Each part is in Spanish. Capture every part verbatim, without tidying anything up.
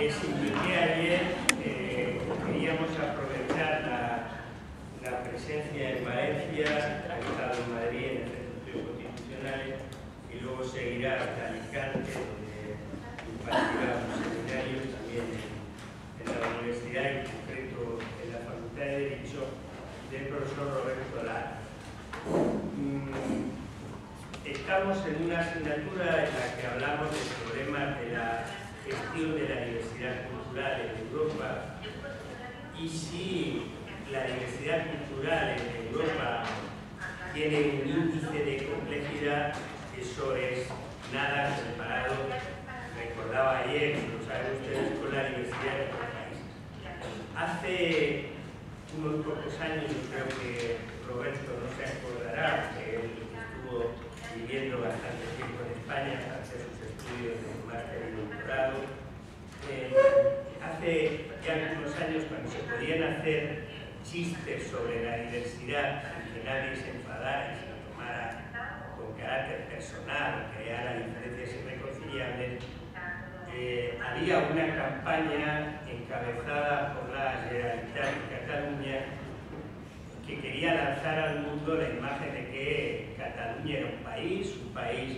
Les indiqué ayer que queríamos aprovechar la, la presencia en Valencia, ha estado en Madrid en el Centro Constitucional y luego seguirá hasta Alicante, donde impartirá un seminario también en, en la universidad, en concreto en la Facultad de Derecho del profesor Roberto Lara. Estamos en una asignatura en la que hablamos de problemas de la gestión de la diversidad cultural en Europa y si la diversidad cultural en Europa tiene un índice de complejidad, eso es nada comparado, recordaba ayer, lo saben ustedes, con la diversidad de otros países. Hace unos pocos años, yo creo que Roberto no se acordará, que él estuvo viviendo bastante tiempo en España para hacer sus estudios de máster y doctorado. Eh, hace ya algunos años, cuando se podían hacer chistes sobre la diversidad sin que nadie se enfadara y se lo tomara con carácter personal, creara diferencias irreconciliables, eh, había una campaña encabezada por la Generalitat de Cataluña que quería lanzar al mundo la imagen de que Cataluña era un país, un país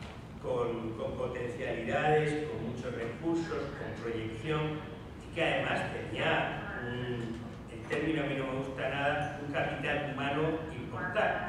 con, con potencialidades, con muchos recursos, con proyección, y que además tenía, un, el término a mí no me gusta nada, un capital humano importante.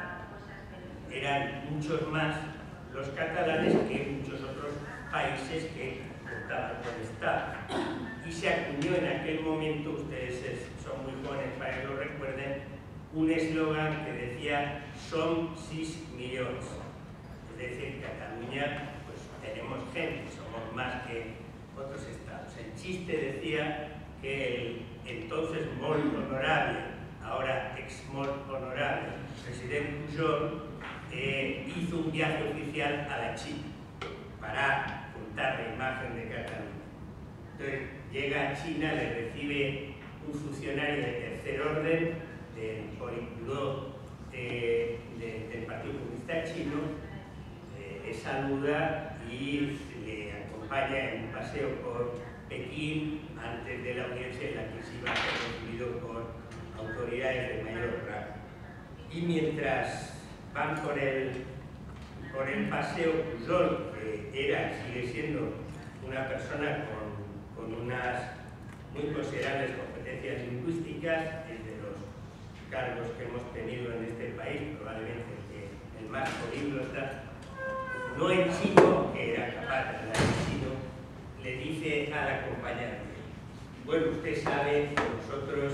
Eran muchos más los catalanes que muchos otros países que contaban con Estado. Y se acuñó en aquel momento, ustedes son muy jóvenes para que lo recuerden, un eslogan que decía «Son sis millones». Es decir, Cataluña, pues tenemos gente, somos más que otros estados. El chiste decía que el entonces molt honorable, ahora ex molt honorable, presidente Pujol, eh, hizo un viaje oficial a la China para contar la imagen de Cataluña. Entonces llega a China, le recibe un funcionario de tercer orden del Politburo de, de, del Partido Comunista Chino, eh, le saluda y le acompaña en un paseo por Pekín antes de la audiencia en la que se iba a ser recibido por autoridades de mayor rango. Y mientras van por el, por el paseo, Pujol, que era, sigue siendo una persona con, con unas muy considerables competencias lingüísticas, es de los cargos que hemos tenido en este país, probablemente que el más políglota, no en chino, que era capaz de hablar en chino, le dice al acompañante: bueno, usted sabe que nosotros,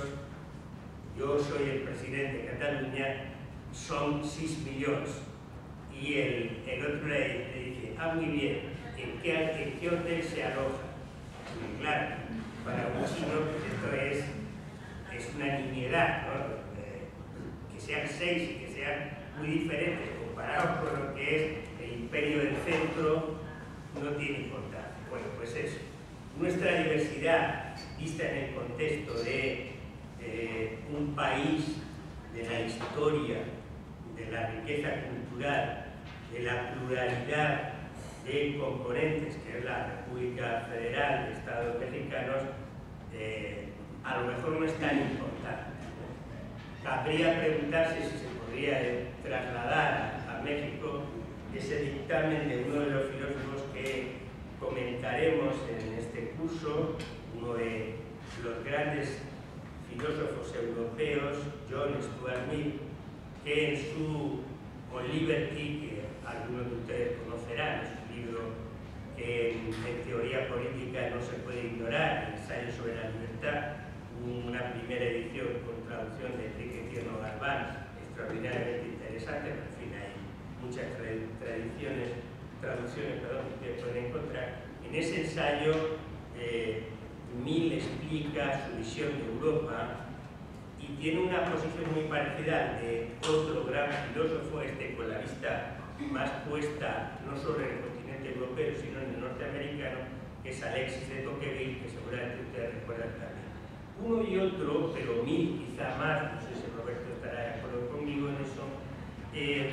yo soy el presidente de Cataluña, son seis millones. Y el, el otro le, le dice: ah, muy bien, ¿en qué, en qué hotel se aloja? Y claro, para un chino esto es, es una nimiedad, ¿no? Que sean seis y que sean muy diferentes comparados con lo que es el imperio del centro, no tiene importancia. Bueno, pues eso. Nuestra diversidad, vista en el contexto de eh, un país, de la historia, de la riqueza cultural, de la pluralidad de componentes, que es la República Federal de Estados Mexicanos, eh, a lo mejor no es tan importante. Cabría preguntarse si se podría trasladar a, a México ese dictamen de uno de los filósofos que comentaremos en este curso, uno de los grandes filósofos europeos, John Stuart Mill, que en su On Liberty, que algunos de ustedes conocerán, es un libro que en, en teoría política no se puede ignorar, el ensayo sobre la libertad, una primera edición con traducción de Enrique Tierno Galván, extraordinariamente interesante, pero en fin hay muchas tradiciones, traducciones perdón, que pueden encontrar. En ese ensayo, eh, Mill explica su visión de Europa y tiene una posición muy parecida al de otro gran filósofo, este con la vista más puesta no solo en el continente europeo, sino en el norteamericano, que es Alexis de Tocqueville, que seguramente ustedes recuerdan también. Uno y otro, pero Mill quizá más, no sé si Roberto estará de acuerdo conmigo en eso, eh,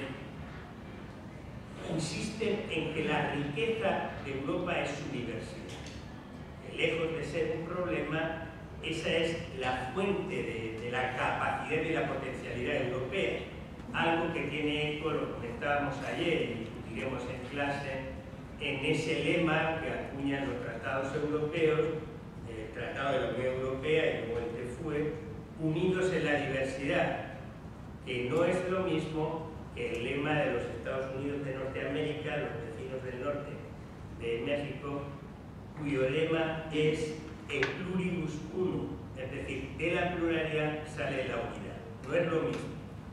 insisten en que la riqueza de Europa es su diversidad. porque lejos de ser un problema, esa es la fuente de, de la capacidad y la potencialidad europea. Algo que tiene eco, lo comentábamos ayer y discutiremos en clase, en ese lema que acuñan los tratados europeos, el Tratado de la Unión Europea y luego el T F U E, unidos en la diversidad, que no es lo mismo que el lema de los Estados Unidos de Norteamérica, los vecinos del norte de México, cuyo lema es el pluribus unum, es decir, de la pluralidad sale la unidad. No es lo mismo.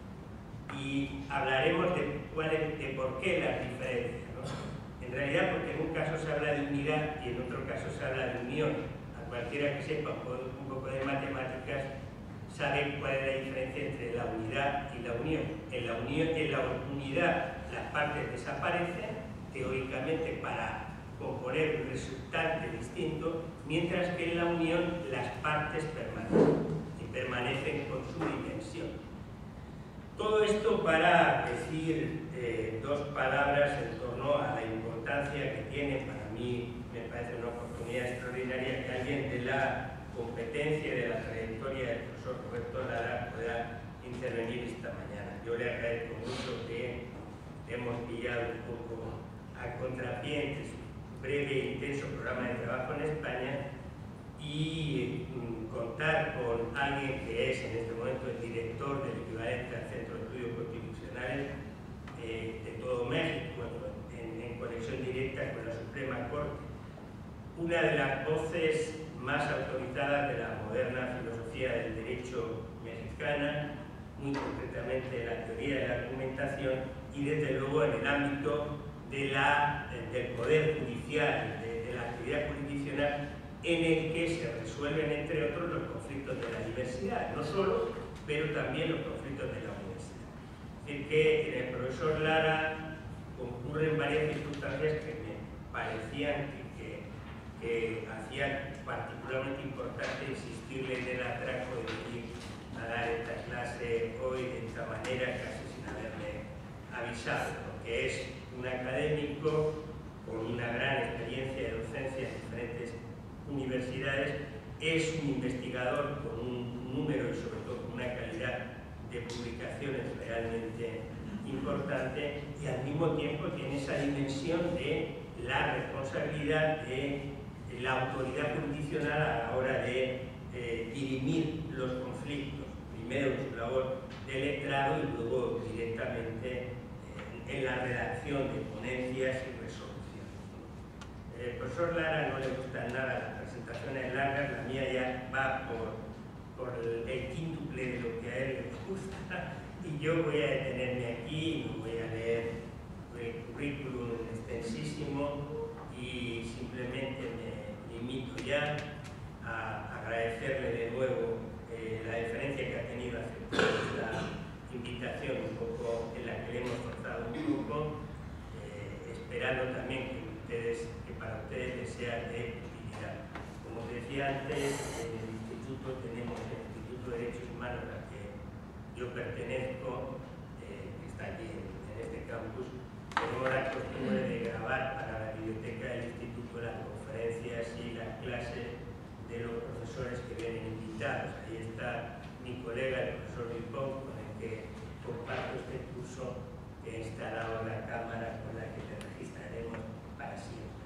Y hablaremos de, cuál es, de por qué las diferencias, ¿no? En realidad, porque en un caso se habla de unidad y en otro caso se habla de unión. A cualquiera que sepa un poco de matemáticas sabe cuál es la diferencia entre la unidad y la unión. En la, unión, en la unidad las partes desaparecen, teóricamente para componer un resultante distinto, mientras que en la unión las partes permanecen y permanecen con su dimensión. Todo esto para decir eh, dos palabras en torno a la importancia que tiene, para mí me parece una oportunidad extraordinaria que alguien de la competencia y de la trayectoria del profesor Roberto Lara pueda intervenir esta mañana. Yo le agradezco mucho que hemos pillado un poco a contrapié en su breve e intenso programa de trabajo en España y mm, contar con alguien que es en este momento el director del equivalente al Centro de Estudios Constitucionales eh, de todo México, en, en conexión directa con la Suprema Corte, una de las voces más autorizadas de la moderna filosofía del derecho mexicana, muy concretamente de la teoría de la argumentación y desde luego en el ámbito de la, del poder judicial, de, de la actividad jurisdiccional, en el que se resuelven entre otros los conflictos de la diversidad, no solo, pero también los conflictos de la universidad. Es decir, que en el profesor Lara concurren varias circunstancias que me parecían que, que, que hacían particularmente importante insistirle en el atraco de venir a dar esta clase hoy de esta manera, casi sin haberme avisado, porque es un académico con una gran experiencia de docencia en diferentes universidades, es un investigador con un número y sobre todo con una calidad de publicaciones realmente importante y al mismo tiempo tiene esa dimensión de la responsabilidad de la autoridad jurisdiccional a la hora de eh, dirimir los conflictos, primero en su labor de letrado y luego directamente eh, en la redacción de ponencias y resoluciones. El profesor Lara no le gustan nada las presentaciones largas, la mía ya va por, por el, el quíntuple de lo que a él le gusta y yo voy a detenerme aquí y voy a leer el currículum extensísimo y simplemente me limito ya a agradecerle de nuevo eh, la deferencia que ha tenido a aceptar la invitación un poco en la que le hemos forzado un poco, eh, esperando también que ustedes, que para ustedes les sea de utilidad. Como decía antes, en el instituto tenemos el Instituto de Derechos Humanos al que yo pertenezco, eh, que está aquí en, en este campus. Tenemos la costumbre de grabar para la biblioteca del instituto las conferencias y las clases de los profesores que vienen invitados. Ahí está mi colega, el profesor Dupont, con el que comparto este curso que he instalado en la cámara con la que te registraremos para siempre.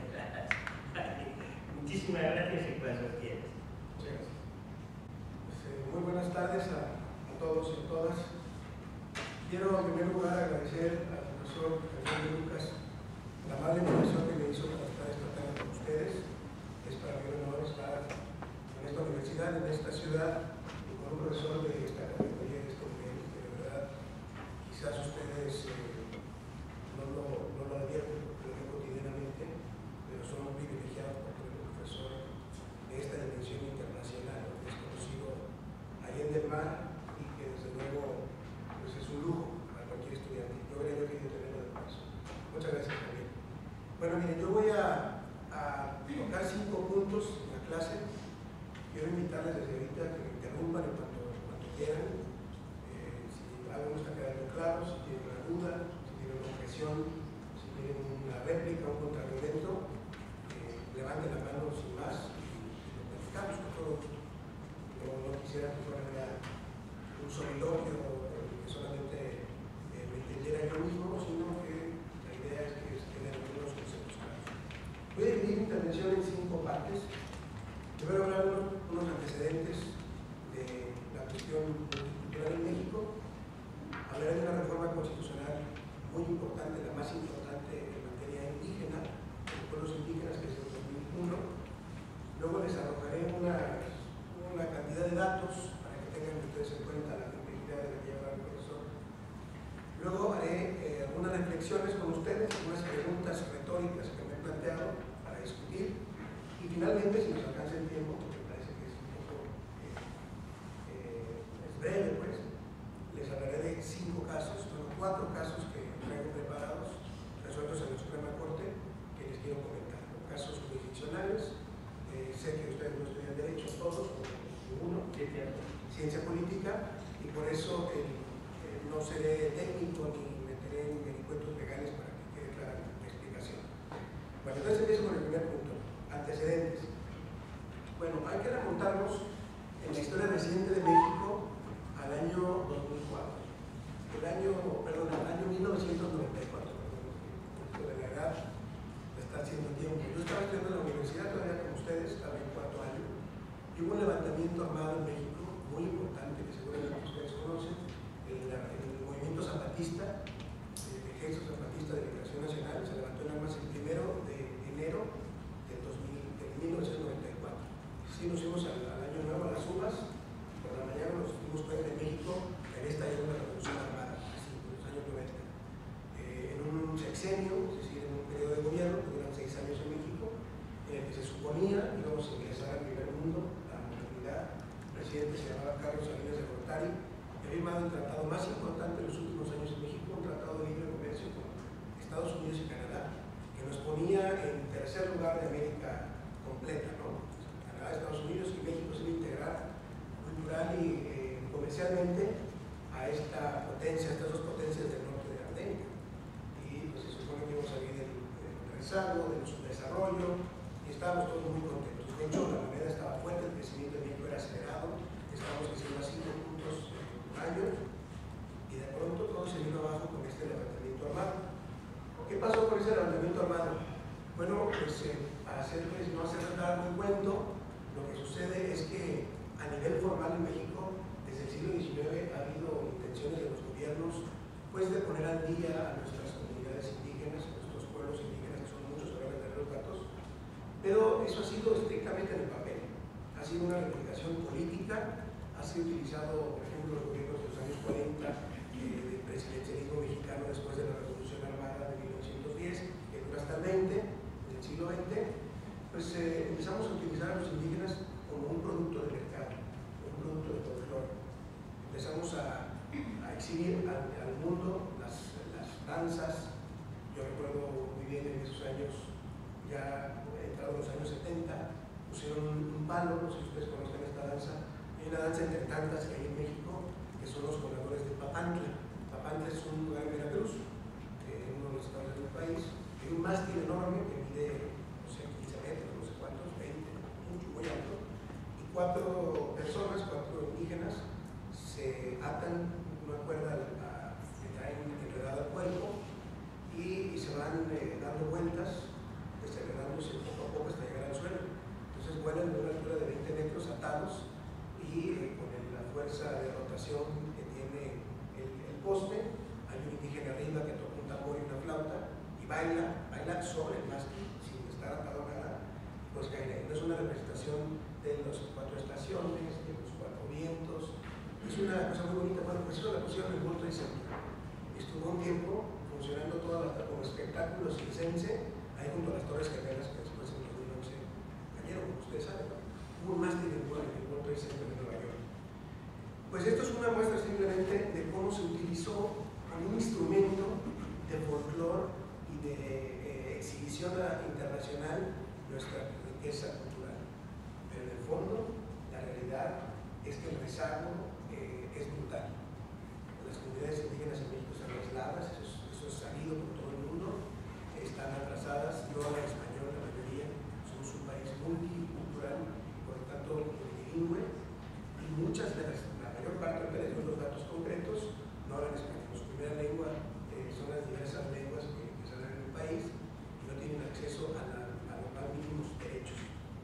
Muchísimas gracias y cuando quieras. Muchas gracias. Pues, eh, muy buenas tardes a, a todos y a todas. Quiero en primer lugar agradecer al profesor Fernando Lucas la amable invitación que me hizo para estar esta tarde con ustedes. Es para mí un honor estar en esta universidad, en esta ciudad, y con un profesor de esta categoría, de este nivel, que de verdad quizás ustedes eh, no, lo, no lo advierten porque lo ven cotidianamente, pero somos privilegiados por tener un profesor de esta dimensión internacional, que es conocido allá en el mar y que desde luego pues es un lujo para cualquier estudiante. Yo hubiera querido tenerlo de paso. Muchas gracias también. Bueno, miren, yo voy a, a tocar cinco puntos en la clase. Quiero invitarles desde ahorita que me interrumpan en cuanto, cuando quieran. Eh, si algo no está quedando claro, si tienen una duda, si tienen una objeción, si tienen una réplica, un contraargumento, eh, levanten la mano sin más. cinco partes. Primero hablar unos, unos antecedentes de la cuestión multicultural en México. Hablaré de una reforma constitucional muy importante, la más importante en materia indígena, de los pueblos indígenas, que es el dos mil uno. Luego les arrojaré una, una cantidad de datos para que tengan ustedes en cuenta la complejidad de la que lleva el profesor. Luego haré eh, algunas reflexiones con ustedes, algunas preguntas retóricas que me he planteado para discutir. Y finalmente, si nos alcanza el tiempo, porque parece que es un poco eh, eh, es breve, pues, les hablaré de cinco casos, bueno, cuatro casos que traigo preparados, resueltos en la Suprema Corte, que les quiero comentar. Casos jurisdiccionales, eh, sé que ustedes no estudian Derecho todos, o ninguno, Ciencia Política, y por eso eh, eh, no seré técnico ni meteré en vericuetos legales para que quede clara la explicación. Bueno, entonces empiezo con el primer punto, antecedentes. Bueno, hay que remontarnos en la historia reciente de México al año dos mil cuatro, el año, perdón, al año mil novecientos noventa y cuatro, esto de la edad está haciendo tiempo. Yo estaba estudiando en la universidad todavía con ustedes, estaba en cuarto año, y hubo un levantamiento armado en México muy importante que seguramente ustedes conocen, el, el movimiento zapatista, el Ejército Zapatista de Liberación Nacional, se levantó en armas el primero de enero del, dos mil, del mil novecientos noventa y cuatro. Sí, nos fuimos al, al año nuevo a las uvas. Por la mañana nos fuimos fuera de México en esta era una revolución armada, así, en los años noventa. Eh, en un sexenio, es decir, en un periodo de gobierno que duran seis años en México, en el que se suponía íbamos a ingresar al primer mundo, a la modernidad. El presidente se llamaba Carlos Salinas de Gortari, y había firmado el tratado más importante en los últimos años en México, un tratado de libre comercio con Estados Unidos y Canadá, que nos ponía en tercer lugar de América completa, ¿no? Canadá, Estados Unidos y México se iba a integrar cultural y eh, comercialmente a esta potencia, a estas dos potencias del norte de América. Y pues, se supone que íbamos a salir del, del rezago, del subdesarrollo, y estábamos todos muy contentos. De hecho, la moneda estaba fuerte, el crecimiento de México era acelerado, estábamos creciendo a cinco puntos por año, y de pronto todo se vino abajo con este levantamiento armado. ¿Qué pasó con ese levantamiento armado? Bueno, pues eh, para hacerles, no hacerles dar un cuento, lo que sucede es que a nivel formal en México, desde el siglo diecinueve ha habido intenciones de los gobiernos pues, de poner al día a nuestras comunidades indígenas, a nuestros pueblos indígenas, que son muchos, ahora les daré los datos, pero eso ha sido estrictamente en el papel. Ha sido una reivindicación política, ha sido utilizado, por ejemplo, los gobiernos de los años cuarenta, eh, del presidencialismo mexicano después de la Revolución Armada de mil novecientos diez, que dura hasta el veinte, del siglo veinte, pues eh, empezamos a utilizar a los indígenas como un producto de mercado, un producto de folclore. Empezamos a, a exhibir al, al mundo las, las danzas. Yo recuerdo muy bien en esos años, ya entrados los años setenta, pusieron un, un palo, no sé si ustedes conocen esta danza. Hay una danza entre tantas que hay en México, que son los pobladores de Papantla. Papantla es un lugar en Veracruz, eh, uno de los estados del país. Hay un mástil enorme que mide, no sé, quince metros, no sé cuántos, veinte, mucho, muy alto. Y cuatro personas, cuatro indígenas, se atan una cuerda a, que traen enredada al cuerpo y, y se van eh, dando vueltas, desenredándose poco a poco hasta llegar al suelo. Entonces vuelan de una altura de veinte metros atados y eh, con el, la fuerza de rotación que tiene el, el poste, hay un indígena arriba que toca un tambor y una flauta y baila, baila sobre el mástil sin estar atado a nada, pues cae ahí. No es una representación de las cuatro estaciones, de los cuatro vientos, es una cosa muy bonita. Bueno, pues eso la pusieron en el World Trade Center. Estuvo un tiempo funcionando toda la, como espectáculo circense ahí junto a las Torres Gemelas que después en dos mil once cayeron, como ustedes saben, ¿no? Hubo un mástil en el World Trade Center de Nueva York. Pues esto es una muestra simplemente de cómo se utilizó como un instrumento de folclore y de eh, exhibición internacional nuestra riqueza cultural. Pero en el fondo, la realidad es que el rezago eh, es brutal. Las comunidades indígenas en México están aisladas, eso es, eso es sabido por todo el mundo, están atrasadas, no hablan español la mayoría, somos un país multicultural, por lo tanto bilingüe, y muchas de las, la mayor parte de los datos concretos no hablan español. Su primera lengua eh, son las diversas lenguas que, que se hablan en el país y no tienen acceso a, la, a los más mínimos derechos.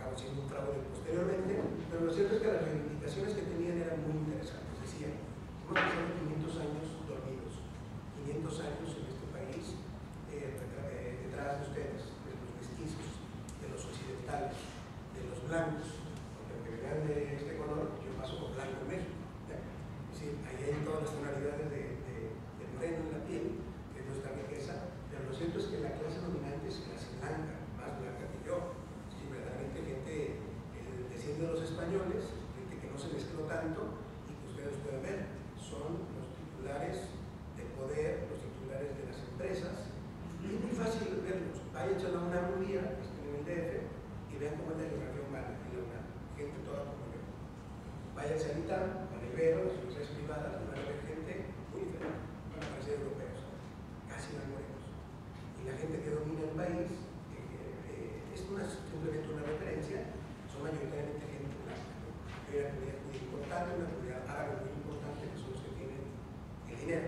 acabó siendo un fraude posteriormente, pero lo cierto es que las reivindicaciones que tenían eran muy interesantes. Decían, hemos pasado quinientos años dormidos, quinientos años en este país eh, detrás de ustedes, de los mestizos, de los occidentales, de los blancos, porque aunque vean de este color, yo paso por blanco en México. ¿Ya? Es decir, ahí hay todas las tonalidades de, de, de moreno en la piel, que es nuestra riqueza, pero lo cierto es que la clase dominante es clase blanca, más blanca que yo. Es decir, verdaderamente gente eh, desciende de los españoles, gente que no se mezcló tanto y que ustedes pueden ver, son los titulares de poder, los titulares de las empresas. Y es muy fácil verlos. Vayan a la UNAM un día, estén en el D F, y vean cómo es la geografía humana en la UNAM, gente toda como yo. Váyanse al ITAM, al Ibero, las universidades privadas, van a ver gente muy diferente, van a parecer europeos, casi más morenos. Y la gente que domina el país, eh, eh, es una, simplemente una referencia, son mayoritariamente gente blanca. Hay una comunidad muy importante, una comunidad árabe muy importante, que son los que tienen el dinero.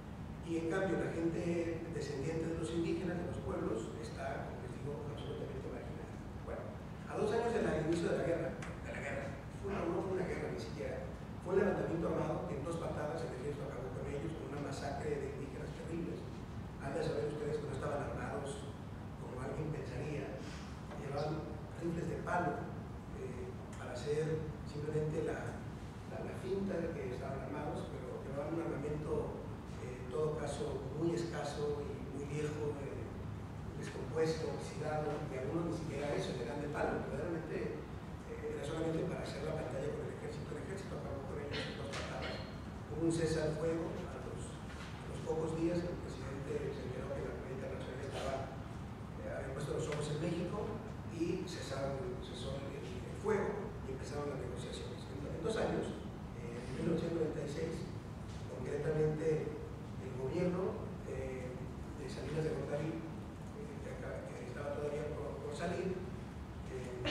Y en cambio la gente descendiente de los indígenas, de los pueblos, está, como les digo, absolutamente marginada. Bueno, a dos años del inicio de la guerra, de la guerra, fue una, no fue una guerra ni siquiera, fue un levantamiento armado que en dos patadas el ejército acabó con ellos, con una masacre de indígenas terribles. Han de saber ustedes que no estaban armados como alguien pensaría, llevaban rifles de palo eh, para hacer simplemente la, la, la finta de que estaban armados, pero llevaban un armamento en todo caso muy escaso y muy viejo, eh, descompuesto, oxidado, y algunos ni siquiera eso, le dan de palo, verdaderamente eh, era solamente para hacer la pantalla con el ejército. El ejército acabó con ellos en dos patadas. Hubo un cese al fuego a los, a los pocos días, el presidente se enteró que la comunidad internacional estaba, eh, había puesto los ojos en México y cesaron, cesó el, el fuego y empezaron las negociaciones. En, en dos años, eh, en mil novecientos noventa y seis, concretamente el gobierno eh, de Salinas de Gortari, eh, que, acá, que estaba todavía por, por salir, eh,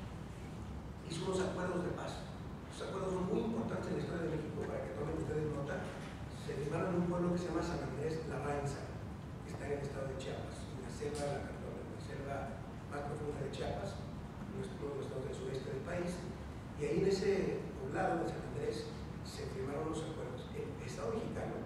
hizo unos acuerdos de paz. Los acuerdos son muy importantes en la historia de México, para que tomen ustedes nota. Se firmaron en un pueblo que se llama San Andrés Larrainza, que está en el estado de Chiapas, en la selva de la Cantona, en la selva más profunda de Chiapas, uno de los estados del sureste del país. Y ahí en ese poblado de San Andrés se firmaron los acuerdos. El Estado mexicano,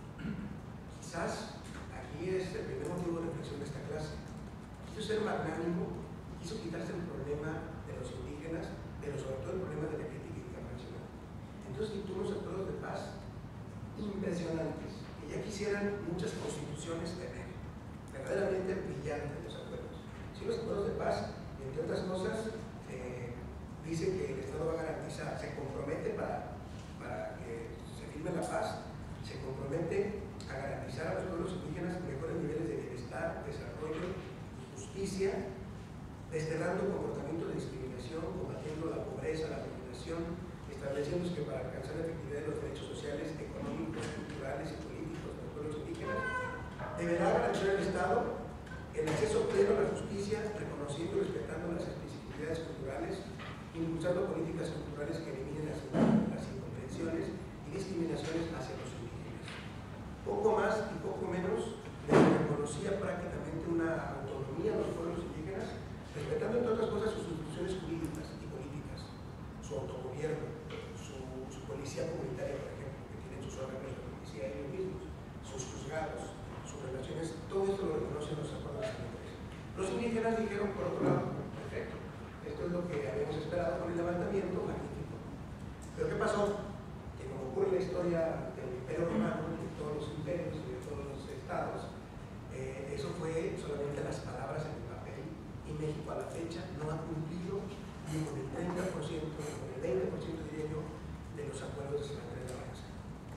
quizás aquí es el primer motivo de reflexión de esta clase, quiso ser magnánimo, quiso quitarse el problema de los indígenas, pero sobre todo el problema de la crítica internacional. Entonces dictó unos acuerdos de paz impresionantes, que ya quisieran muchas constituciones tener, verdaderamente brillantes los acuerdos. Si los acuerdos de paz, entre otras cosas, eh, dice que el Estado va a garantizar, se compromete para, para que se firme la paz, se compromete a garantizar a los pueblos indígenas mejores niveles de bienestar, desarrollo y justicia, desterrando comportamientos de discriminación, combatiendo la pobreza, la marginación, estableciendo que para alcanzar la efectividad de los derechos sociales, económicos, culturales y políticos de los pueblos indígenas, deberá garantizar el Estado el acceso pleno a la justicia, reconociendo y respetando las especificidades culturales, impulsando políticas culturales que eliminen las, las incomprensiones y discriminaciones hacia los indígenas. Poco más y poco menos les reconocía prácticamente una autonomía a los pueblos indígenas, respetando entre otras cosas sus instituciones jurídicas y políticas, su autogobierno, su, su policía comunitaria, por ejemplo, que tienen sus órganos de policía ellos mismos, sus juzgados, sus relaciones, todo esto lo reconocen los acuerdos de San Andrés. Los indígenas dijeron, por otro lado, perfecto, esto es lo que habíamos esperado con el levantamiento, magnífico. Pero ¿qué pasó? Que como ocurre en la historia del Imperio Romano, de todos los imperios y de todos los estados, eh, eso fue solamente las palabras en el papel, y México a la fecha no ha cumplido ni con el treinta por ciento, ni con el veinte por ciento diría yo, de los acuerdos de San Andrés de Larrainza.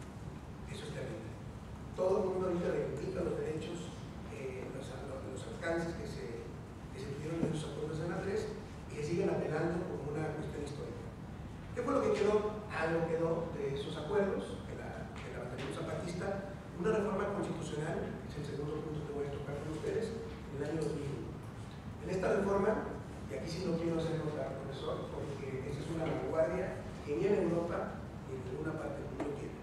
Eso es terrible. Todo el mundo ahorita reivindica los derechos, eh, los, los, los alcances que se, que se tuvieron en esos acuerdos de San Andrés y que siguen apelando como una cuestión histórica. ¿Qué fue lo que quedó? Algo quedó de esos acuerdos, de la, de la batalla zapatista, una reforma constitucional, que es el segundo punto que voy a tocar con ustedes, en el año dos mil uno. En esta reforma, y aquí sí no quiero hacer notar, profesor, porque esa es una vanguardia que ni en Europa ni en ninguna parte del mundo tiene.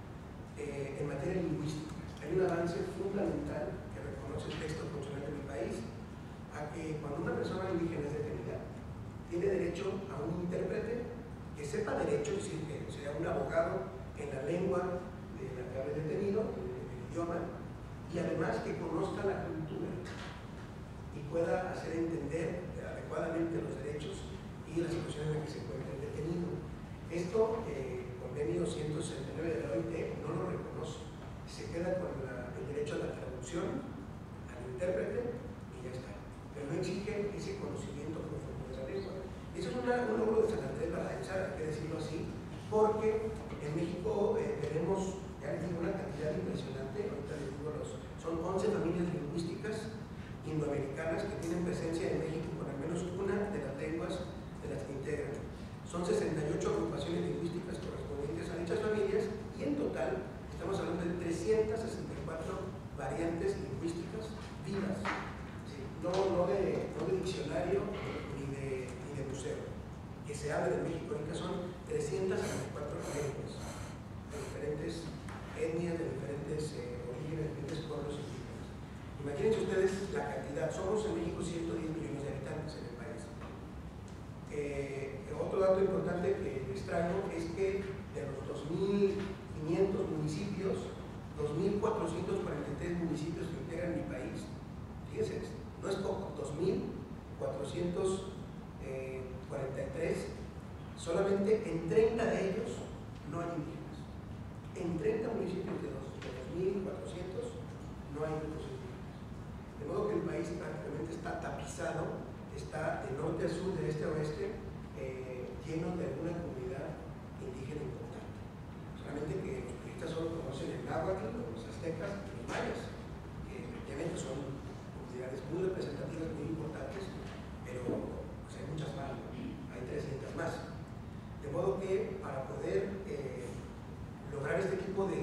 Eh, en materia lingüística, hay un avance fundamental que reconoce el texto constitucional de mi país, a que cuando una persona indígena es detenida, tiene intérprete que sepa derecho, es decir, que sea un abogado en la lengua de la que hable detenido, el idioma, y además que conozca la cultura y pueda hacer entender adecuadamente los derechos y la situación en la que se encuentra el detenido. Esto, eh, el convenio ciento sesenta y nueve de la O I T no lo reconoce, se queda con la, el derecho a la traducción, al intérprete y ya está, pero no exige ese conocimiento profundo de la lengua. Eso es una, un logro de San Andrés Barraenza, hay que decirlo así, porque en México eh, tenemos, ya les digo, una cantidad impresionante, ahorita les digo, los, son once familias lingüísticas indoamericanas que tienen presencia en México con al menos una de las lenguas de las que integran. Son sesenta y ocho agrupaciones lingüísticas correspondientes a dichas familias y en total estamos hablando de trescientas sesenta y cuatro variantes lingüísticas vivas, ¿sí? no, no, de, no de diccionario ni de, ni de museo, que se habla en México ahorita son trescientas sesenta y cuatro lenguas de diferentes etnias, de diferentes eh, orígenes, de diferentes pueblos indígenas. Imagínense ustedes la cantidad, somos en México ciento diez millones de habitantes en el país. Eh, otro dato importante que les traigo es que de los dos mil quinientos municipios, dos mil cuatrocientos cuarenta y tres municipios que integran mi país, fíjense, no es poco, dos mil cuatrocientos cuarenta y tres, solamente en treinta de ellos no hay indígenas. En treinta municipios de los dos mil cuatrocientos no hay grupos indígenas. De modo que el país prácticamente está tapizado, está de norte a sur, de este a oeste, eh, lleno de alguna comunidad indígena importante. Solamente que los turistas solo conocen el náhuatl, los aztecas y los mayas, que efectivamente son comunidades muy representativas, muy importantes, pero pues, hay muchas más, ¿no? Hay trescientas más. De modo que para poder eh, lograr este tipo de,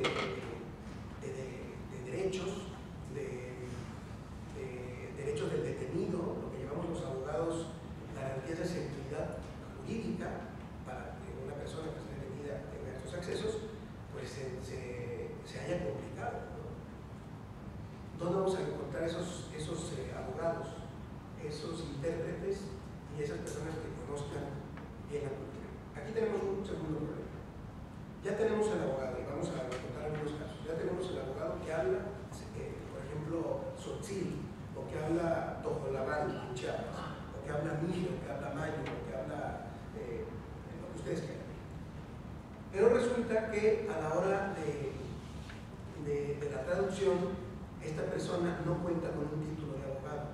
de, de, de derechos, de, de derechos del detenido, lo que llamamos los abogados garantías de seguridad jurídica, para que una persona que esté detenida tenga estos accesos, pues se, se, se haya complicado, ¿no? ¿Dónde vamos a encontrar esos, esos eh, abogados, esos intérpretes y esas personas que conozcan bien la cultura? Aquí tenemos un segundo problema. Ya tenemos el abogado, y vamos a contar algunos casos. Ya tenemos el abogado que habla, eh, por ejemplo, tzotzil, o que habla tojolabal en Chiapas, o que habla mijo, o que habla mayo, o que habla eh, lo que ustedes quieran. Pero resulta que a la hora de, de, de la traducción, esta persona no cuenta con un título de abogado.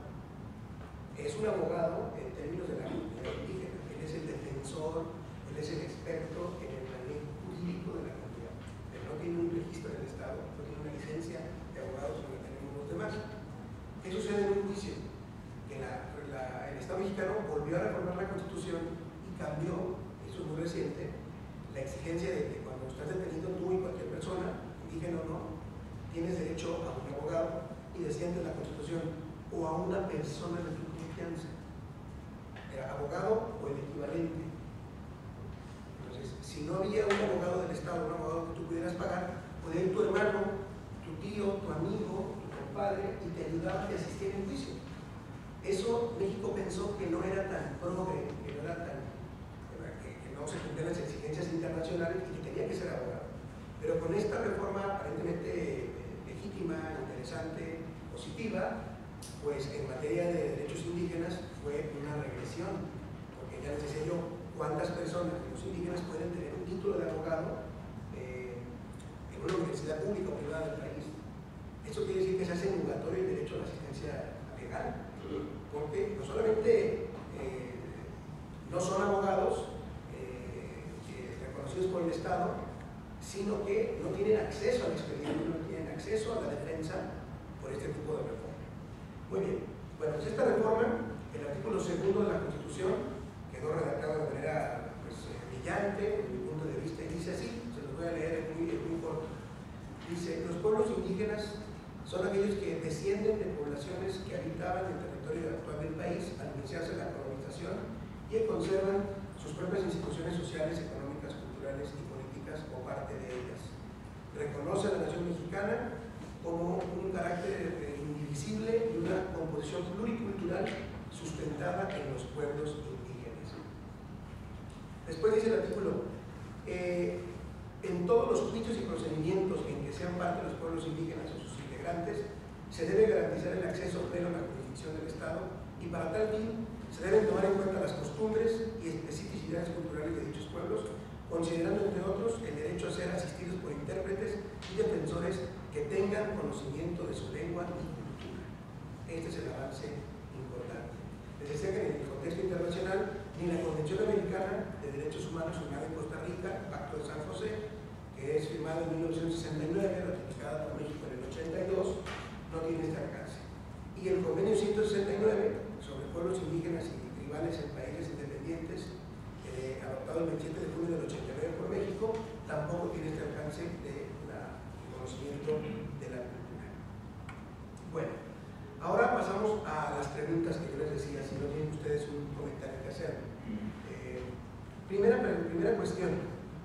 Es un abogado en términos de la comunidad indígena, él es el defensor, él es el experto en el manejo jurídico de la comunidad, pero no tiene un registro del Estado, no tiene una licencia de abogados como la tenemos los demás. ¿Qué sucede en un juicio? Que la, la, el Estado mexicano volvió a reformar la Constitución y cambió, eso es muy reciente, la exigencia de que cuando estás detenido tú y cualquier persona, indígena o no, tienes derecho a un abogado, y decía antes la Constitución, o a una persona de tu confianza. Era abogado o el equivalente. Entonces, si no había un abogado del Estado, un abogado que tú pudieras pagar, podía ir tu hermano, tu tío, tu amigo, tu compadre, y te ayudaba a que asistiera en juicio. Eso México pensó que no era tan progre, que no era tan, que, que no se cumplían las exigencias internacionales y que tenía que ser abogado. Pero con esta reforma aparentemente legítima, interesante, positiva, pues en materia de derechos indígenas fue una regresión, porque ya les decía yo, cuántas personas de los indígenas pueden tener un título de abogado eh, en una universidad pública o privada del país. Eso quiere decir que se hace nugatorio el derecho a la asistencia legal, porque no solamente eh, no son abogados eh, reconocidos por el Estado, sino que no tienen acceso al expediente, no tienen acceso a la defensa por este tipo de reforma. Muy bien, bueno, pues esta reforma, el artículo segundo de la Constitución, quedó redactado de manera pues, eh, brillante, desde mi punto de vista, y dice así, se los voy a leer, es muy, es muy corto. Dice, los pueblos indígenas son aquellos que descienden de poblaciones que habitaban el territorio actual del país al iniciarse la colonización y que conservan sus propias instituciones sociales, económicas, culturales y políticas o parte de ellas. Reconoce a la nación mexicana como un carácter indivisible y una composición pluricultural sustentada en los pueblos indígenas. Después dice el artículo, eh, en todos los juicios y procedimientos en que sean parte los pueblos indígenas o sus integrantes, se debe garantizar el acceso pleno a la jurisdicción del Estado y para tal fin se deben tomar en cuenta las costumbres y especificidades culturales de dichos pueblos, considerando entre otros el derecho a ser asistidos por intérpretes y defensores que tengan conocimiento de su lengua y cultura. Este es el avance importante. Les decía que en el contexto internacional, ni la Convención Americana de Derechos Humanos firmada en Costa Rica, Pacto de San José, que es firmado en mil novecientos sesenta y nueve, ratificada por México en el ochenta y dos, no tiene este alcance. Y el Convenio ciento sesenta y nueve sobre pueblos indígenas y tribales en países independientes, eh, adoptado el veintisiete de junio del ochenta y nueve por México, tampoco tiene este alcance de la, el conocimiento de la cultura. Bueno, ahora pasamos a las preguntas que yo les decía, si no tienen ustedes un comentario que hacer. Eh, primera, primera cuestión,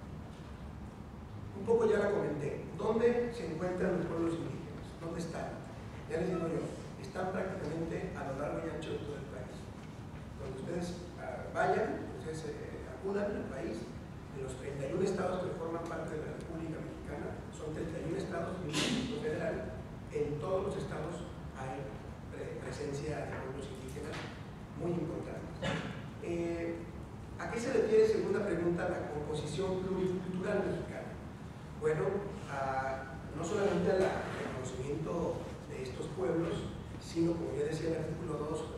un poco ya la comenté, ¿dónde se encuentran los pueblos indígenas? ¿Dónde están? Ya les digo yo, están prácticamente a lo largo y ancho de todo el país. Donde ustedes uh, vayan, ustedes eh, acudan al país, de los treinta y un estados que forman parte de la República Mexicana, son treinta y un estados y un distrito federal, en todos los estados hay presencia de pueblos indígenas muy importantes. Eh, ¿A qué se refiere, segunda pregunta, la composición pluricultural mexicana? Bueno, a, no solamente al reconocimiento de estos pueblos, sino, como ya decía el artículo dos,